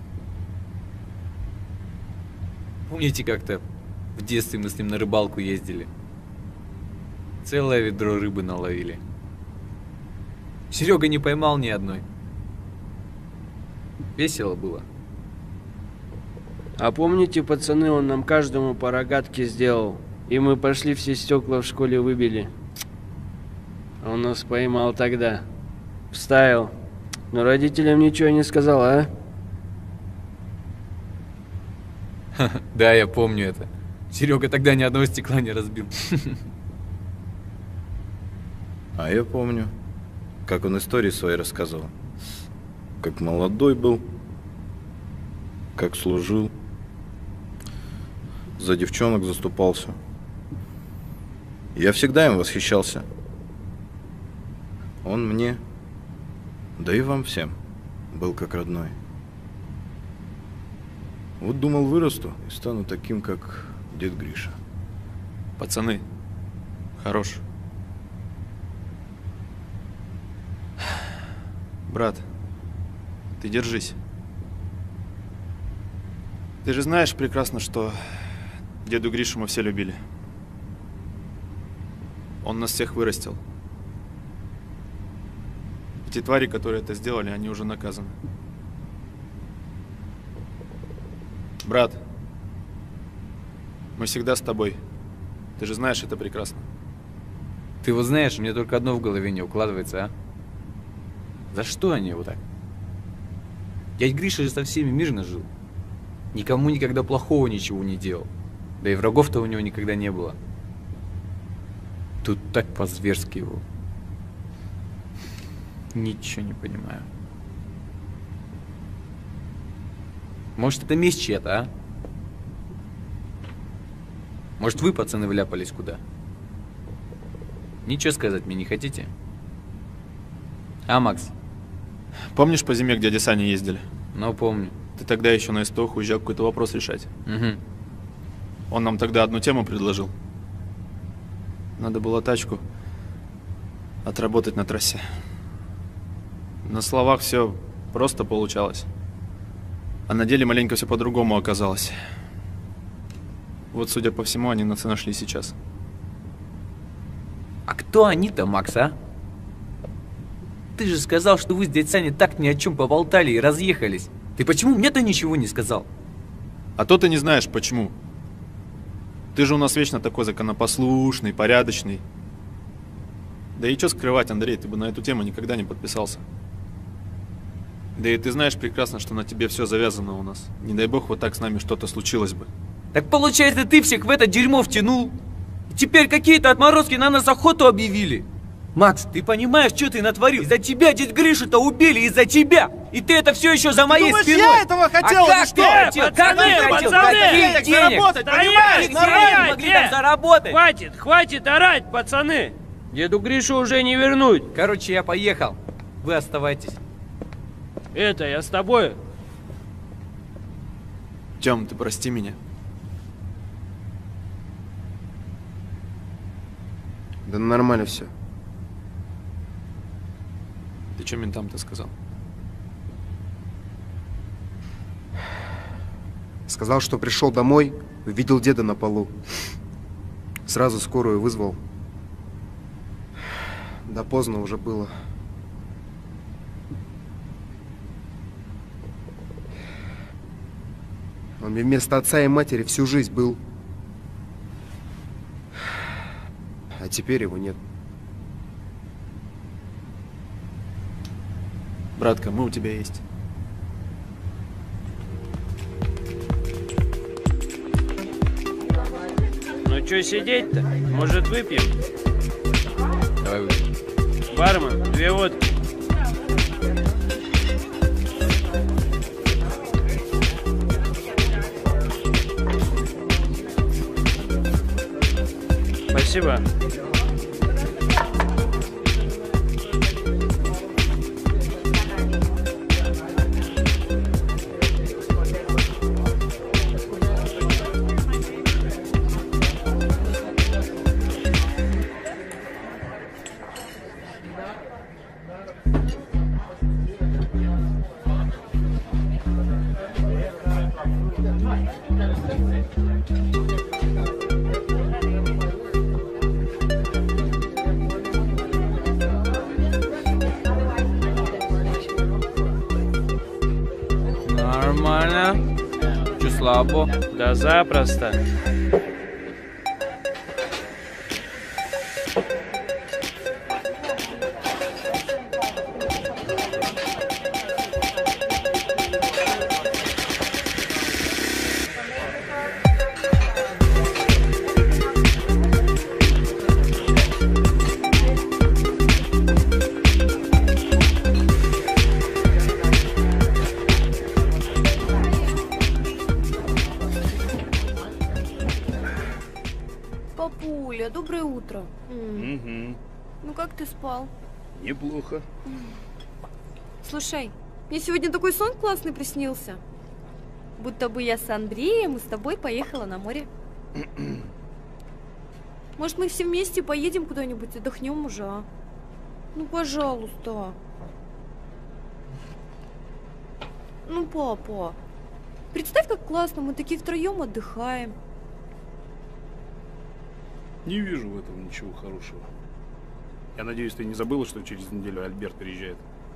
Помните, как-то в детстве мы с ним на рыбалку ездили? Целое ведро рыбы наловили. Серега не поймал ни одной. Весело было. А помните, пацаны, он нам каждому по рогатке сделал. И мы пошли все стекла в школе выбили. Он нас поймал тогда. Вставил. Но родителям ничего не сказал, а? Да, я помню это. Серега тогда ни одного стекла не разбил. А я помню, как он истории свои рассказывал. Как молодой был, как служил, за девчонок заступался. Я всегда им восхищался. Он мне, да и вам всем, был как родной. Вот думал, вырасту и стану таким, как дед Гриша. Пацаны, хорош. Брат, ты держись. Ты же знаешь прекрасно, что деду Гришу мы все любили. Он нас всех вырастил. Эти твари, которые это сделали, они уже наказаны. Брат, мы всегда с тобой. Ты же знаешь это прекрасно. Ты вот знаешь, мне только одно в голове не укладывается, а? За что они его так? Дядь Гриша же со всеми мирно жил. Никому никогда плохого ничего не делал. Да и врагов-то у него никогда не было. Тут так по-зверски его. Ничего не понимаю. Может, это месть чья-то, а? Может, вы, пацаны, вляпались куда? Ничего сказать мне не хотите? А, Макс? Помнишь, по зиме к дяде Сане ездили? Ну, помню. Ты тогда еще на СТО уезжал какой-то вопрос решать. Угу. Он нам тогда одну тему предложил. Надо было тачку отработать на трассе. На словах все просто получалось. А на деле маленько все по-другому оказалось. Вот, судя по всему, они нас и нашли сейчас. А кто они-то, Макс, а? Ты же сказал, что вы с дядей Саней так ни о чем поболтали и разъехались. Ты почему мне-то ничего не сказал? А то ты не знаешь, почему. Ты же у нас вечно такой законопослушный, порядочный. Да и что скрывать, Андрей, ты бы на эту тему никогда не подписался. Да и ты знаешь прекрасно, что на тебе все завязано у нас. Не дай бог, вот так с нами что-то случилось бы. Так получается, ты всех в это дерьмо втянул? И теперь какие-то отморозки на нас охоту объявили? Макс, ты понимаешь, что ты натворил? Из-за тебя дядь Гришу-то убили, из-за тебя! И ты это все еще за моей думаешь, спиной! я этого хотел? А как ты хотел? Пацаны, Как ты хотел? пацаны! Каких денег? Заработать, понимаешь? Каких денег мы могли там заработать? Хватит, хватит орать, пацаны! Деду Гришу уже не вернуть. Короче, я поехал. Вы оставайтесь. Это, я с тобой. Тём, ты прости меня. Да нормально все. Ты что ментам-то сказал? Сказал, что пришел домой, увидел деда на полу. Сразу скорую вызвал. Да поздно уже было. Он мне вместо отца и матери всю жизнь был. А теперь его нет. Братка, мы у тебя есть. Ну чё сидеть-то? Может, выпьем? Давай выпьем. Бармен, две водки. Спасибо. Нормально. Чё слабо? Да запросто. Папуля, доброе утро. Угу. Ну как ты спал? Неплохо. Слушай, мне сегодня такой сон классный приснился. Будто бы я с Андреем и с тобой поехала на море. Может, мы все вместе поедем куда-нибудь, отдохнем уже, а? Ну, пожалуйста. Ну, папа, представь, как классно, мы такие втроем отдыхаем. Не вижу в этом ничего хорошего. Я надеюсь, ты не забыла, что через неделю Альберт приезжает?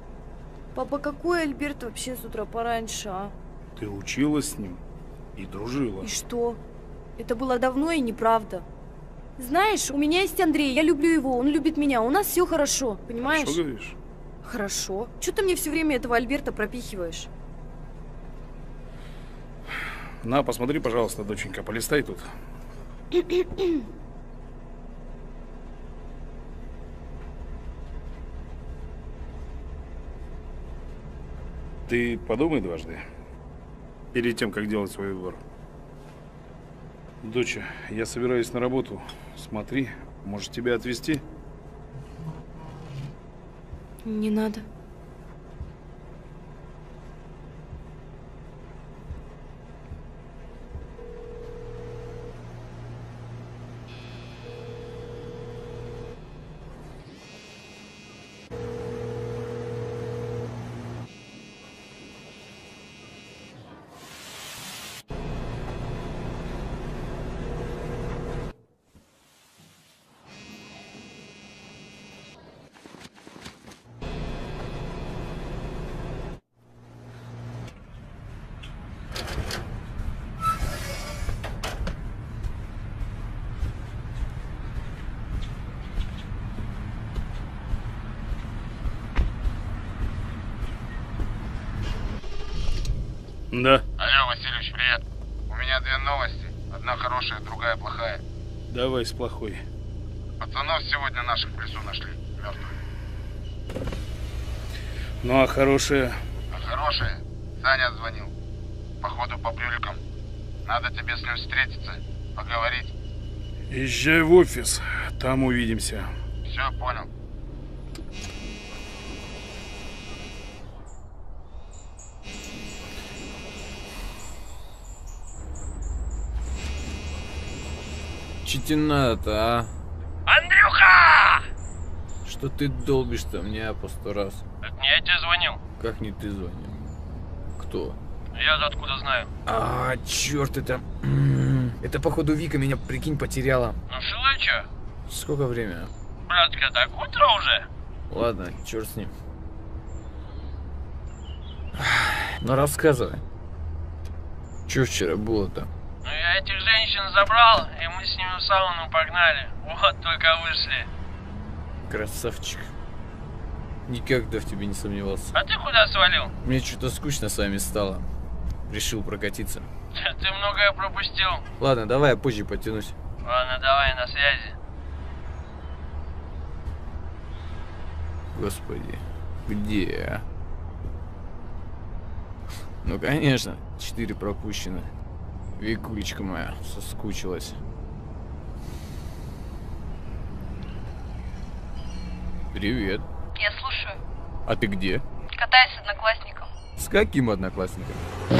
Папа, какой Альберт вообще с утра пораньше, а? Ты училась с ним и дружила. И что? Это было давно и неправда. Знаешь, у меня есть Андрей, я люблю его, он любит меня, у нас все хорошо, понимаешь? Что говоришь? Хорошо. Чего ты мне все время этого Альберта пропихиваешь? На, посмотри, пожалуйста, доченька, полистай тут. Ты подумай дважды, перед тем, как делать свой выбор. Доча, я собираюсь на работу. Смотри, может тебя отвезти? Не надо. Да. Алло, Васильевич, привет. У меня две новости. Одна хорошая, другая плохая. Давай с плохой. Пацанов сегодня наших в лесу нашли, мертвых. Ну а хорошая? А хорошая? Саня звонил. Походу по брюликам. Надо тебе с ним встретиться, поговорить. Езжай в офис, там увидимся. Все, понял. Че тебе надо-то, а? Андрюха! Что ты долбишь-то мне по сто раз? Это не я тебе звонил. Как не ты звонил? Кто? Я откуда знаю. А, черт, это... Это, походу, Вика меня, прикинь, потеряла. Ну что, че? Сколько время? Братка, так утро уже. Ладно, черт с ним. Ну, рассказывай. Че вчера было-то? Ну, я этих женщин забрал, и мы с ними в сауну погнали. Вот, только вышли. Красавчик. Никогда в тебе не сомневался. А ты куда свалил? Мне что-то скучно с вами стало. Решил прокатиться. Ты многое пропустил. Ладно, давай я позже подтянусь. Ладно, давай, на связи. Господи, где, а? Ну, конечно, четыре пропущено. Викулечка моя соскучилась. Привет. Я слушаю. А ты где? Катаюсь с одноклассником. С каким одноклассником?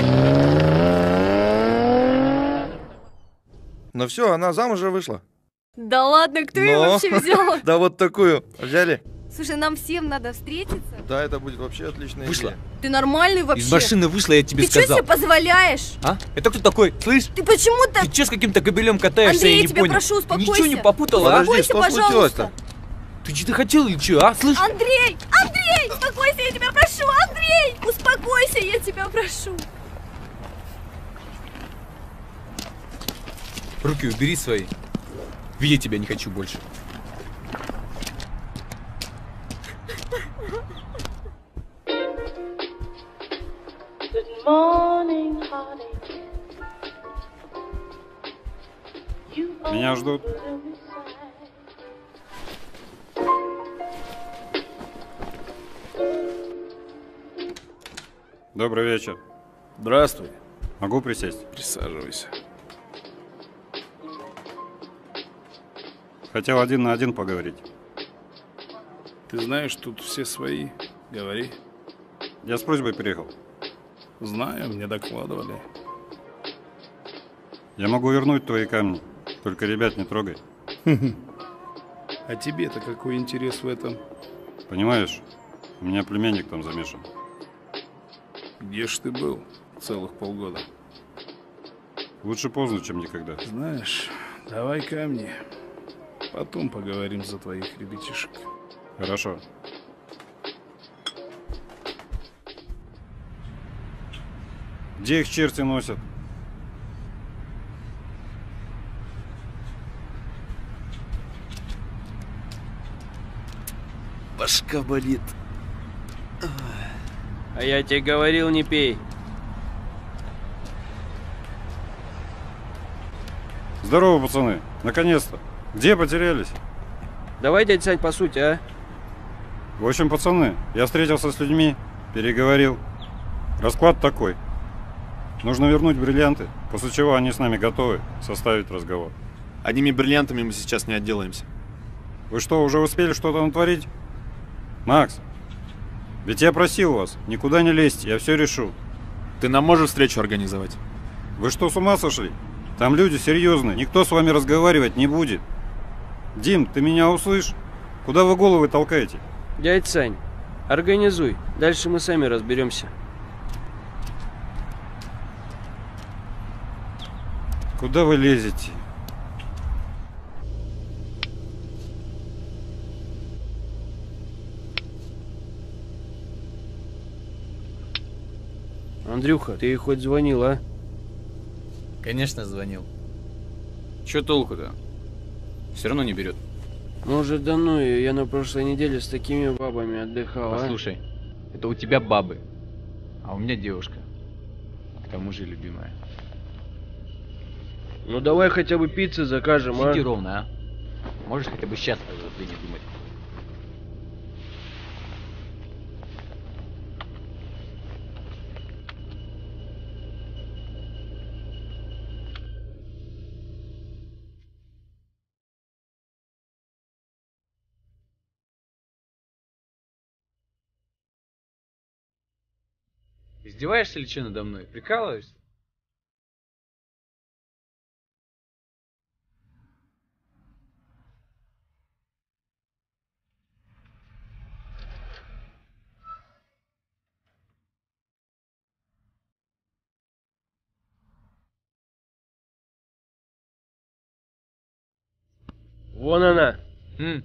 Ну все, она замуж уже вышла. Да ладно, кто ее Но... вообще взял? Да вот такую взяли. Слушай, нам всем надо встретиться. Да, это будет вообще отличная Вышла. идея. Ты нормальный вообще? Из машины вышла, я тебе ты сказал. Ты что себе позволяешь? А? Это кто такой? Слышь? Ты почему-то... Ты что с каким-то кобелем катаешься, Андрей, я не я тебя понял. прошу, успокойся. Ничего не попутала, Подожди, а? что пожалуйста. Ты что-то хотел или что, а? Слышь? Андрей! Андрей! Успокойся, я тебя прошу! Андрей! Успокойся, я тебя прошу! Руки убери свои. Видеть тебя не хочу больше. Меня ждут. Добрый вечер. Здравствуй. Могу присесть? Присаживайся. Хотел один на один поговорить. Ты знаешь, тут все свои. Говори. Я с просьбой приехал. Знаю, мне докладывали. Я могу вернуть твои камни. Только ребят не трогай. А тебе-то какой интерес в этом? Понимаешь, у меня племянник там замешан. Где ж ты был целых полгода? Лучше поздно, чем никогда. Знаешь, давай камни. Потом поговорим за твоих ребятишек. Хорошо. Где их черти носят? Башка болит. А я тебе говорил, не пей. Здорово, пацаны. Наконец-то. Где потерялись? Давай, дядя Сань, по сути, а? В общем, пацаны, я встретился с людьми, переговорил. Расклад такой. Нужно вернуть бриллианты, после чего они с нами готовы составить разговор. Одними бриллиантами мы сейчас не отделаемся. Вы что, уже успели что-то натворить? Макс, ведь я просил вас, никуда не лезть, я все решу. Ты нам можешь встречу организовать? Вы что, с ума сошли? Там люди серьезные, никто с вами разговаривать не будет. Дим, ты меня услышь? Куда вы головы толкаете? Дядь Сань, организуй, дальше мы сами разберемся. Куда вы лезете? Андрюха, ты хоть звонил, а? Конечно, звонил. Че толку-то? Все равно не берет. Может, да ну ее, я на прошлой неделе с такими бабами отдыхал, Послушай, а? Это у тебя бабы, а у меня девушка. К тому же любимая. Ну давай хотя бы пиццы закажем, Сиди а? ровно, а? Можешь хотя бы сейчас о не думать. Издеваешься ли что надо мной? Прикалываешься? Вон она. М.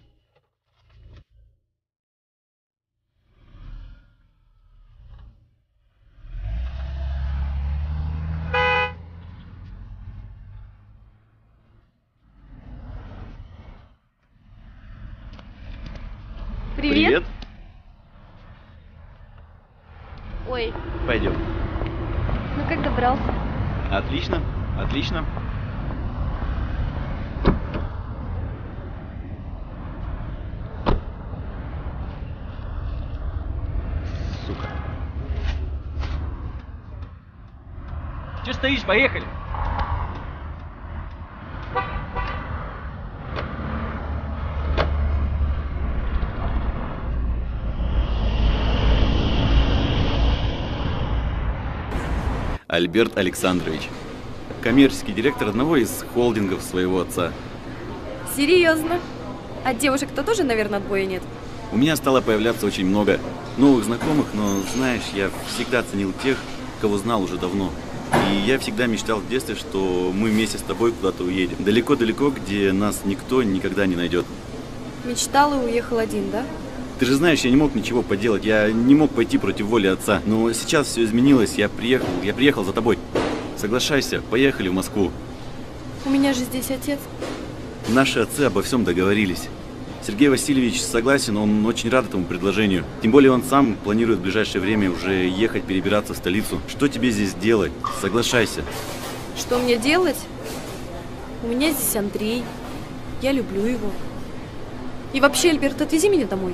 Привет. Ой, Пойдем. ну как добрался? Отлично, отлично. Сука. Че стоишь? Поехали! Альберт Александрович. Коммерческий директор одного из холдингов своего отца. Серьезно? А девушек-то тоже, наверное, отбоя нет? У меня стало появляться очень много новых знакомых, но, знаешь, я всегда ценил тех, кого знал уже давно. И я всегда мечтал в детстве, что мы вместе с тобой куда-то уедем. Далеко-далеко, где нас никто никогда не найдет. Мечтал и уехал один, да? Ты же знаешь, я не мог ничего поделать, я не мог пойти против воли отца. Но сейчас все изменилось, я приехал, я приехал за тобой. Соглашайся, поехали в Москву. У меня же здесь отец. Наши отцы обо всем договорились. Сергей Васильевич согласен, он очень рад этому предложению. Тем более он сам планирует в ближайшее время уже ехать, перебираться в столицу. Что тебе здесь делать? Соглашайся. Что мне делать? У меня здесь Андрей. Я люблю его. И вообще, Альберт, отвези меня домой.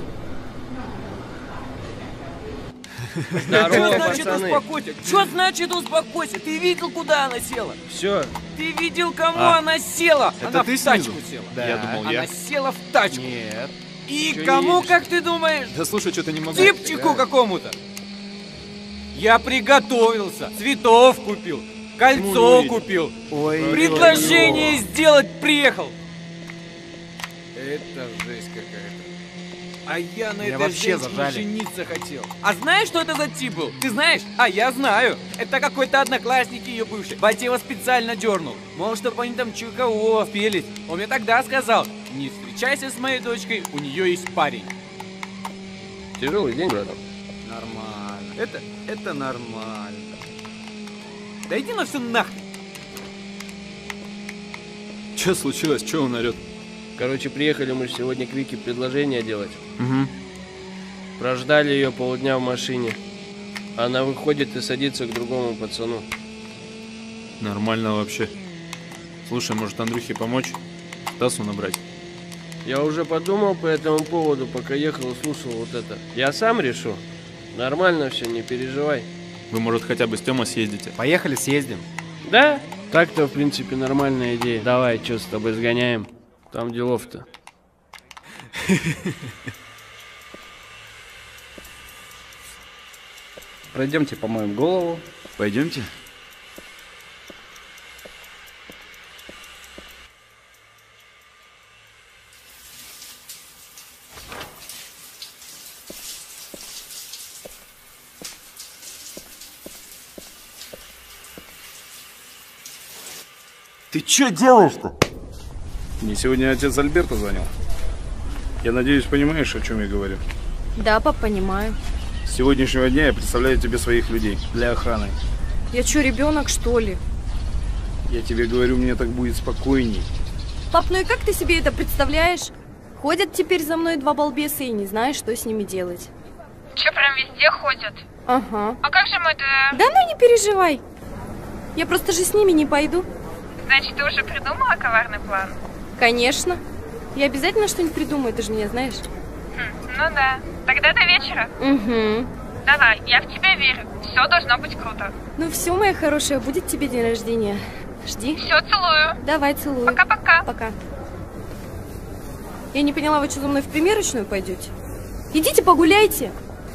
Здорово, Что значит пацаны. успокойся? Что значит успокойся? Ты видел, куда она села? Все. Ты видел, кому А, она села? это Она ты в тачку снизу? села. Да. Я думал, я. Она села в тачку. Нет. И Чё кому, едешь? как ты думаешь? Да слушай, что-то не могу. Типчику Да. какому-то. Я приготовился, цветов купил, кольцо Ну, купил, ой, предложение ой, ой. сделать приехал. Это жесть какая-то. А я на Меня этой вообще женщине зажали. жениться хотел. А знаешь, что это за тип был? Ты знаешь? А я знаю. Это какой-то одноклассник ее бывший. Батя его специально дернул. Мол, чтобы они там чего спелись. Он мне тогда сказал: не встречайся с моей дочкой, у нее есть парень. Тяжелый день, братан. Нормально. Это, это нормально. Да иди на все нахрен. Че случилось? Че он орет? Короче, приехали мы сегодня к Вике предложение делать. Угу. Прождали ее полдня в машине. Она выходит и садится к другому пацану. Нормально вообще. Слушай, может Андрюхе помочь? Стасу набрать? Я уже подумал по этому поводу, пока ехал и слушал вот это. Я сам решу. Нормально все, не переживай. Вы, может, хотя бы с Тёмой съездите? Поехали, съездим. Да? Так-то, в принципе, нормальная идея. Давай, что с тобой сгоняем? Там делов-то. Пройдемте, помоем голову. Пойдемте. Ты что делаешь-то? Мне сегодня отец Альберто звонил. Я надеюсь, понимаешь, о чем я говорю? Да, пап, понимаю. С сегодняшнего дня я представляю тебе своих людей для охраны. Я что, ребенок, что ли? Я тебе говорю, мне так будет спокойней. Пап, ну и как ты себе это представляешь? Ходят теперь за мной два балбеса и не знаю, что с ними делать. Че, прям везде ходят? Ага. А как же мы-то... Да ну не переживай. Я просто же с ними не пойду. Значит, ты уже придумала коварный план? Конечно. Я обязательно что-нибудь придумаю, ты же меня знаешь. Хм, ну да. Тогда до вечера. Угу. Давай, я в тебя верю. Все должно быть круто. Ну все, моя хорошая, будет тебе день рождения. Жди. Все, целую. Давай, целую. Пока-пока. Пока. Я не поняла, вы что, за мной в примерочную пойдете? Идите погуляйте.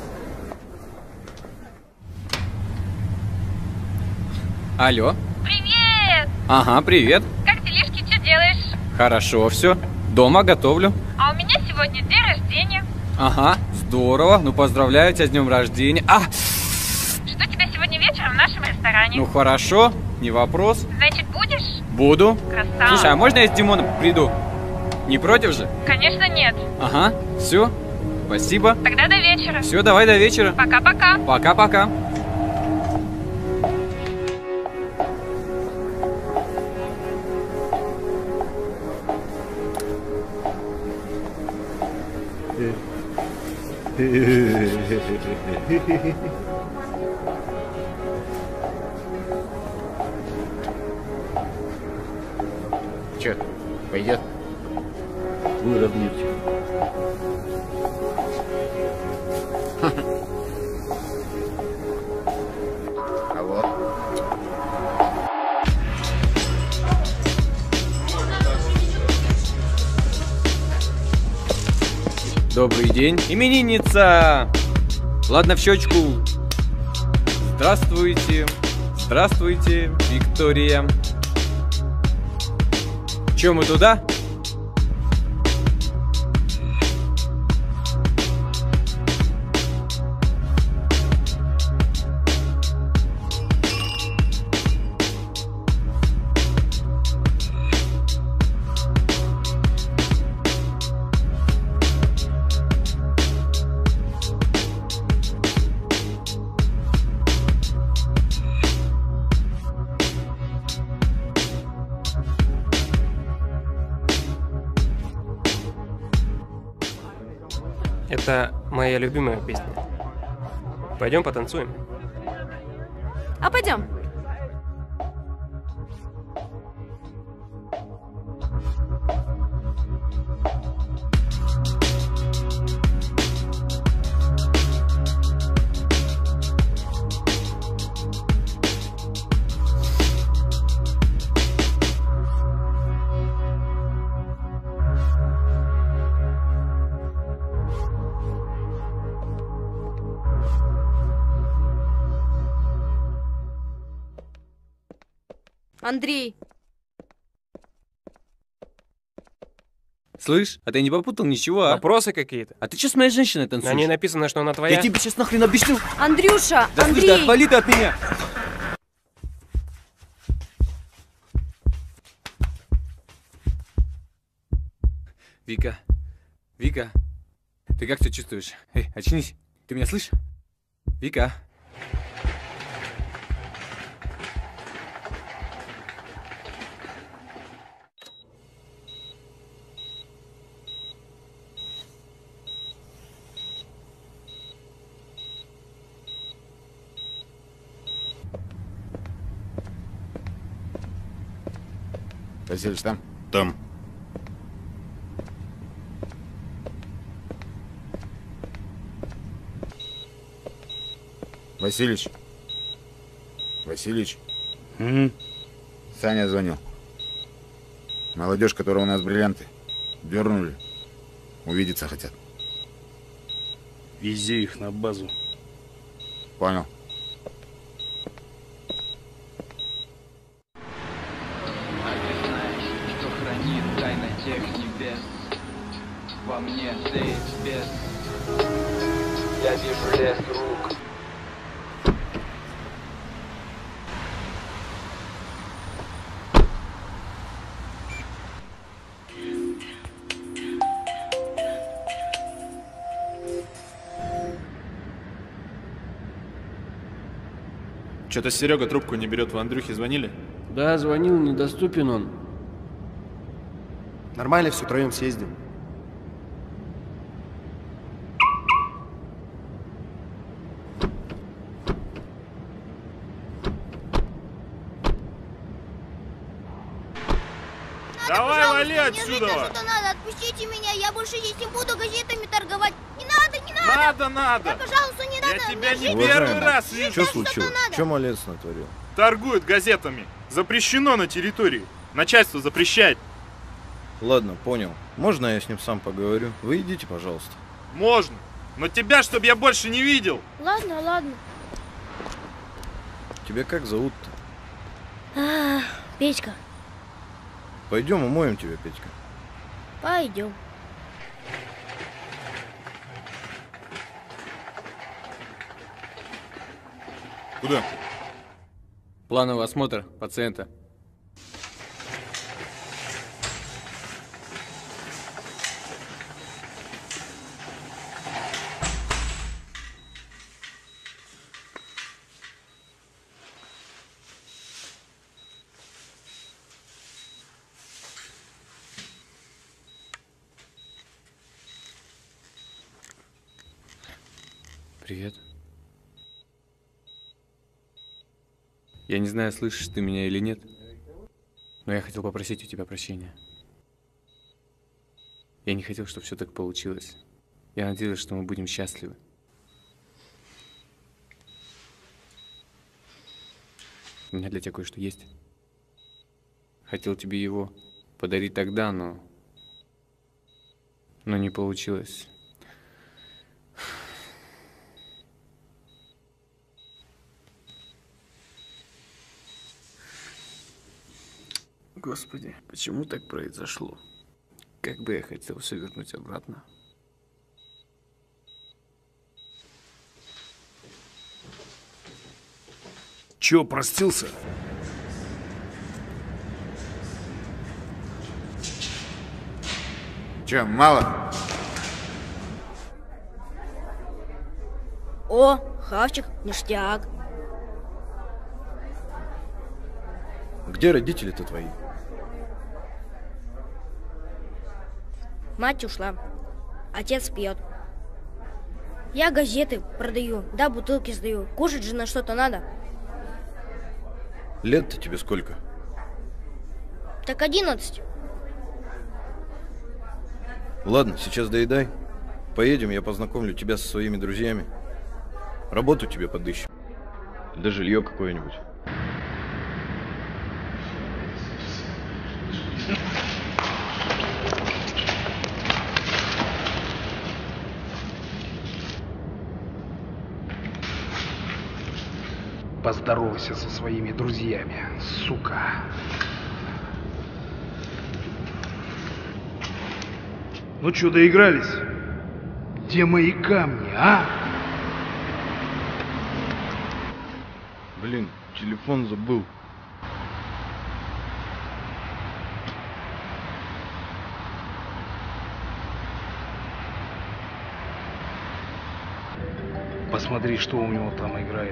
Алло. Привет. Ага, привет. Как делишки, что делаешь? Хорошо, все. Дома готовлю. А у меня сегодня день рождения. Ага, здорово. Ну, поздравляю тебя с днем рождения. А! Жду тебя сегодня вечером в нашем ресторане. Ну, хорошо, не вопрос. Значит, будешь? Буду. Красава. Слушай, а можно я с Димоном приду? Не против же? Конечно, нет. Ага, все. Спасибо. Тогда до вечера. Все, давай до вечера. Пока-пока. Пока-пока. Че, пойдет? Выровняйте. Алло. Добрый день. Именинница! Ладно, в щечку. Здравствуйте. Здравствуйте, Виктория. Че, мы туда? Это моя любимая песня. Пойдем потанцуем. А пойдем. Андрей. Слышь, а ты не попутал ничего, а? Вопросы какие-то. А ты что с моей женщиной танцуешь? На ней написано, что она твоя. Я тебе сейчас нахрен объясню. Андрюша, Да Андрей. слышь, да отвали ты от меня. Вика, Вика, ты как себя чувствуешь? Эй, очнись, ты меня слышишь? Вика. Васильевич там? Там. Васильевич. Васильевич. Угу. Саня звонил. Молодежь, которая у нас бриллианты, дернули. Увидеться хотят. Вези их на базу. Понял. Что хранит тайна тех небес. Во мне сеет бес. Я вижу лес рук. Что-то Серега трубку не берет. Вы Андрюхе звонили? Да, звонил, недоступен он. Нормально, все, втроем съездим. Давай, вали отсюда! Мне что-то надо, отпустите меня, я больше здесь не буду газетами торговать. Не надо, не надо! Надо, надо! Да, пожалуйста, не надо! Я тебя не Мне первый жить раз надо. вижу. Что случилось? Что малец натворил? Торгуют газетами. Запрещено на территории. Начальство запрещает. Ладно, понял. Можно я с ним сам поговорю? Вы идите, пожалуйста. Можно. Но тебя, чтобы я больше не видел. Ладно, ладно. Тебя как зовут-то? А, Петька, Пойдем умоем тебя, Петька. пойдем. Куда? Плановый осмотр пациента. Привет. Я не знаю, слышишь ты меня или нет, но я хотел попросить у тебя прощения. Я не хотел, чтобы все так получилось. Я надеялся, что мы будем счастливы. У меня для тебя кое-что есть. Хотел тебе его подарить тогда, но... Но не получилось. Господи, почему так произошло? Как бы я хотел все вернуть обратно. Че, простился? Че, мало? О, хавчик, ништяк. Где родители-то твои? Мать ушла. Отец пьет. Я газеты продаю, да бутылки сдаю. Кушать же на что-то надо. Лет-то тебе сколько? Так одиннадцать. Ладно, сейчас доедай. Поедем, я познакомлю тебя со своими друзьями. Работу тебе подыщем. Да жилье какое-нибудь. Поздоровайся со своими друзьями, сука. Ну что, доигрались? Где мои камни, а? Блин, телефон забыл. Посмотри, что у него там играет.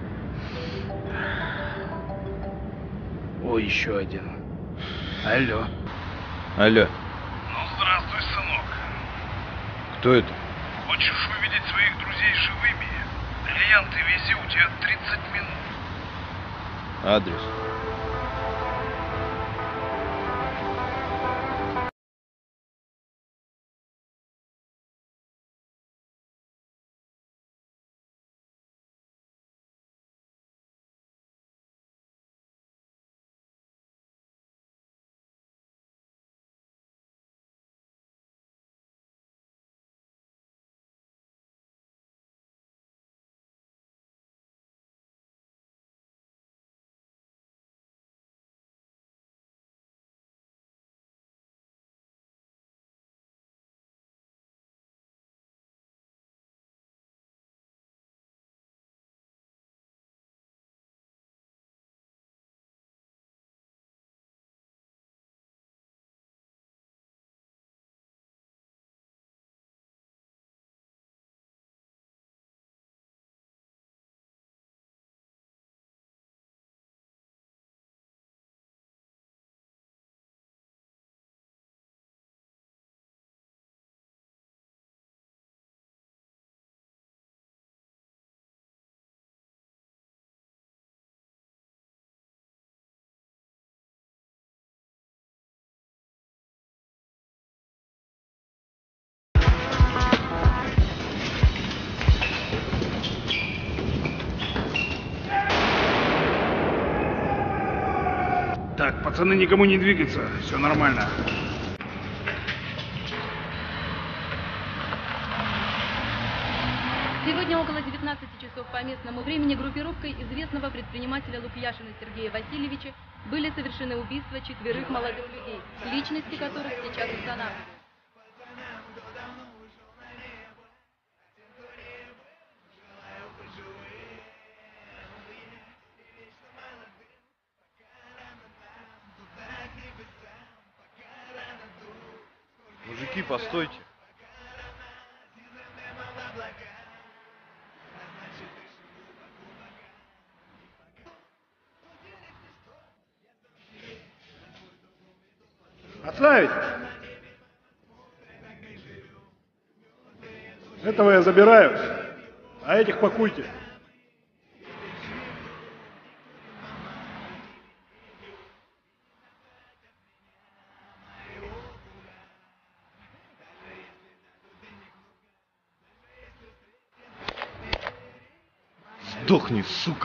О, еще один. Алло. Алло. Ну, здравствуй, сынок. Кто это? Хочешь увидеть своих друзей живыми? Бриллианты вези, у тебя тридцать минут. Адрес. Пацаны, никому не двигаться. Все нормально. Сегодня около девятнадцати часов по местному времени группировкой известного предпринимателя Лукьяшина Сергея Васильевича были совершены убийства четверых молодых людей, личности которых сейчас устанавливают. Мужики, постойте. Отставить! Этого я забираю, а этих пакуйте. Сдохни, сука!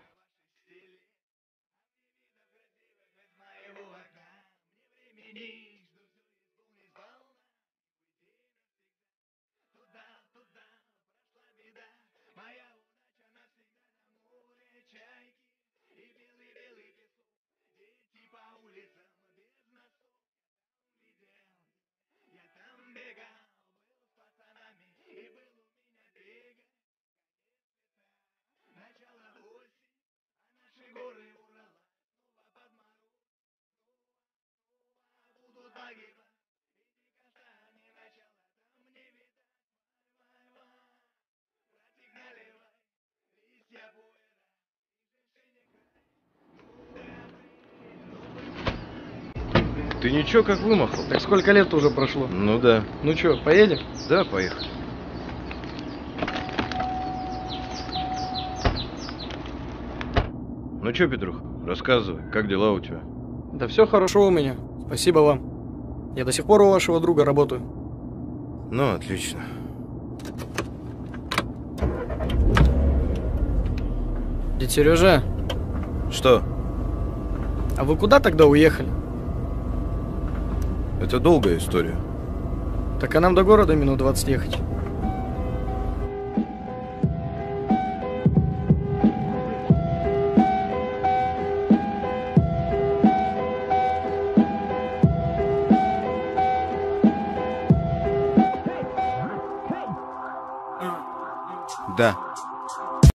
Ты ничего, как вымахал? Так сколько лет уже прошло? Ну да. Ну чё, поедем? Да, поехали. Ну чё, Петрух, рассказывай, как дела у тебя? Да все хорошо у меня, спасибо вам. Я до сих пор у вашего друга работаю. Ну, отлично. Дядя Сережа. Что? А вы куда тогда уехали? Это долгая история. Так а нам до города минут двадцать ехать. Да.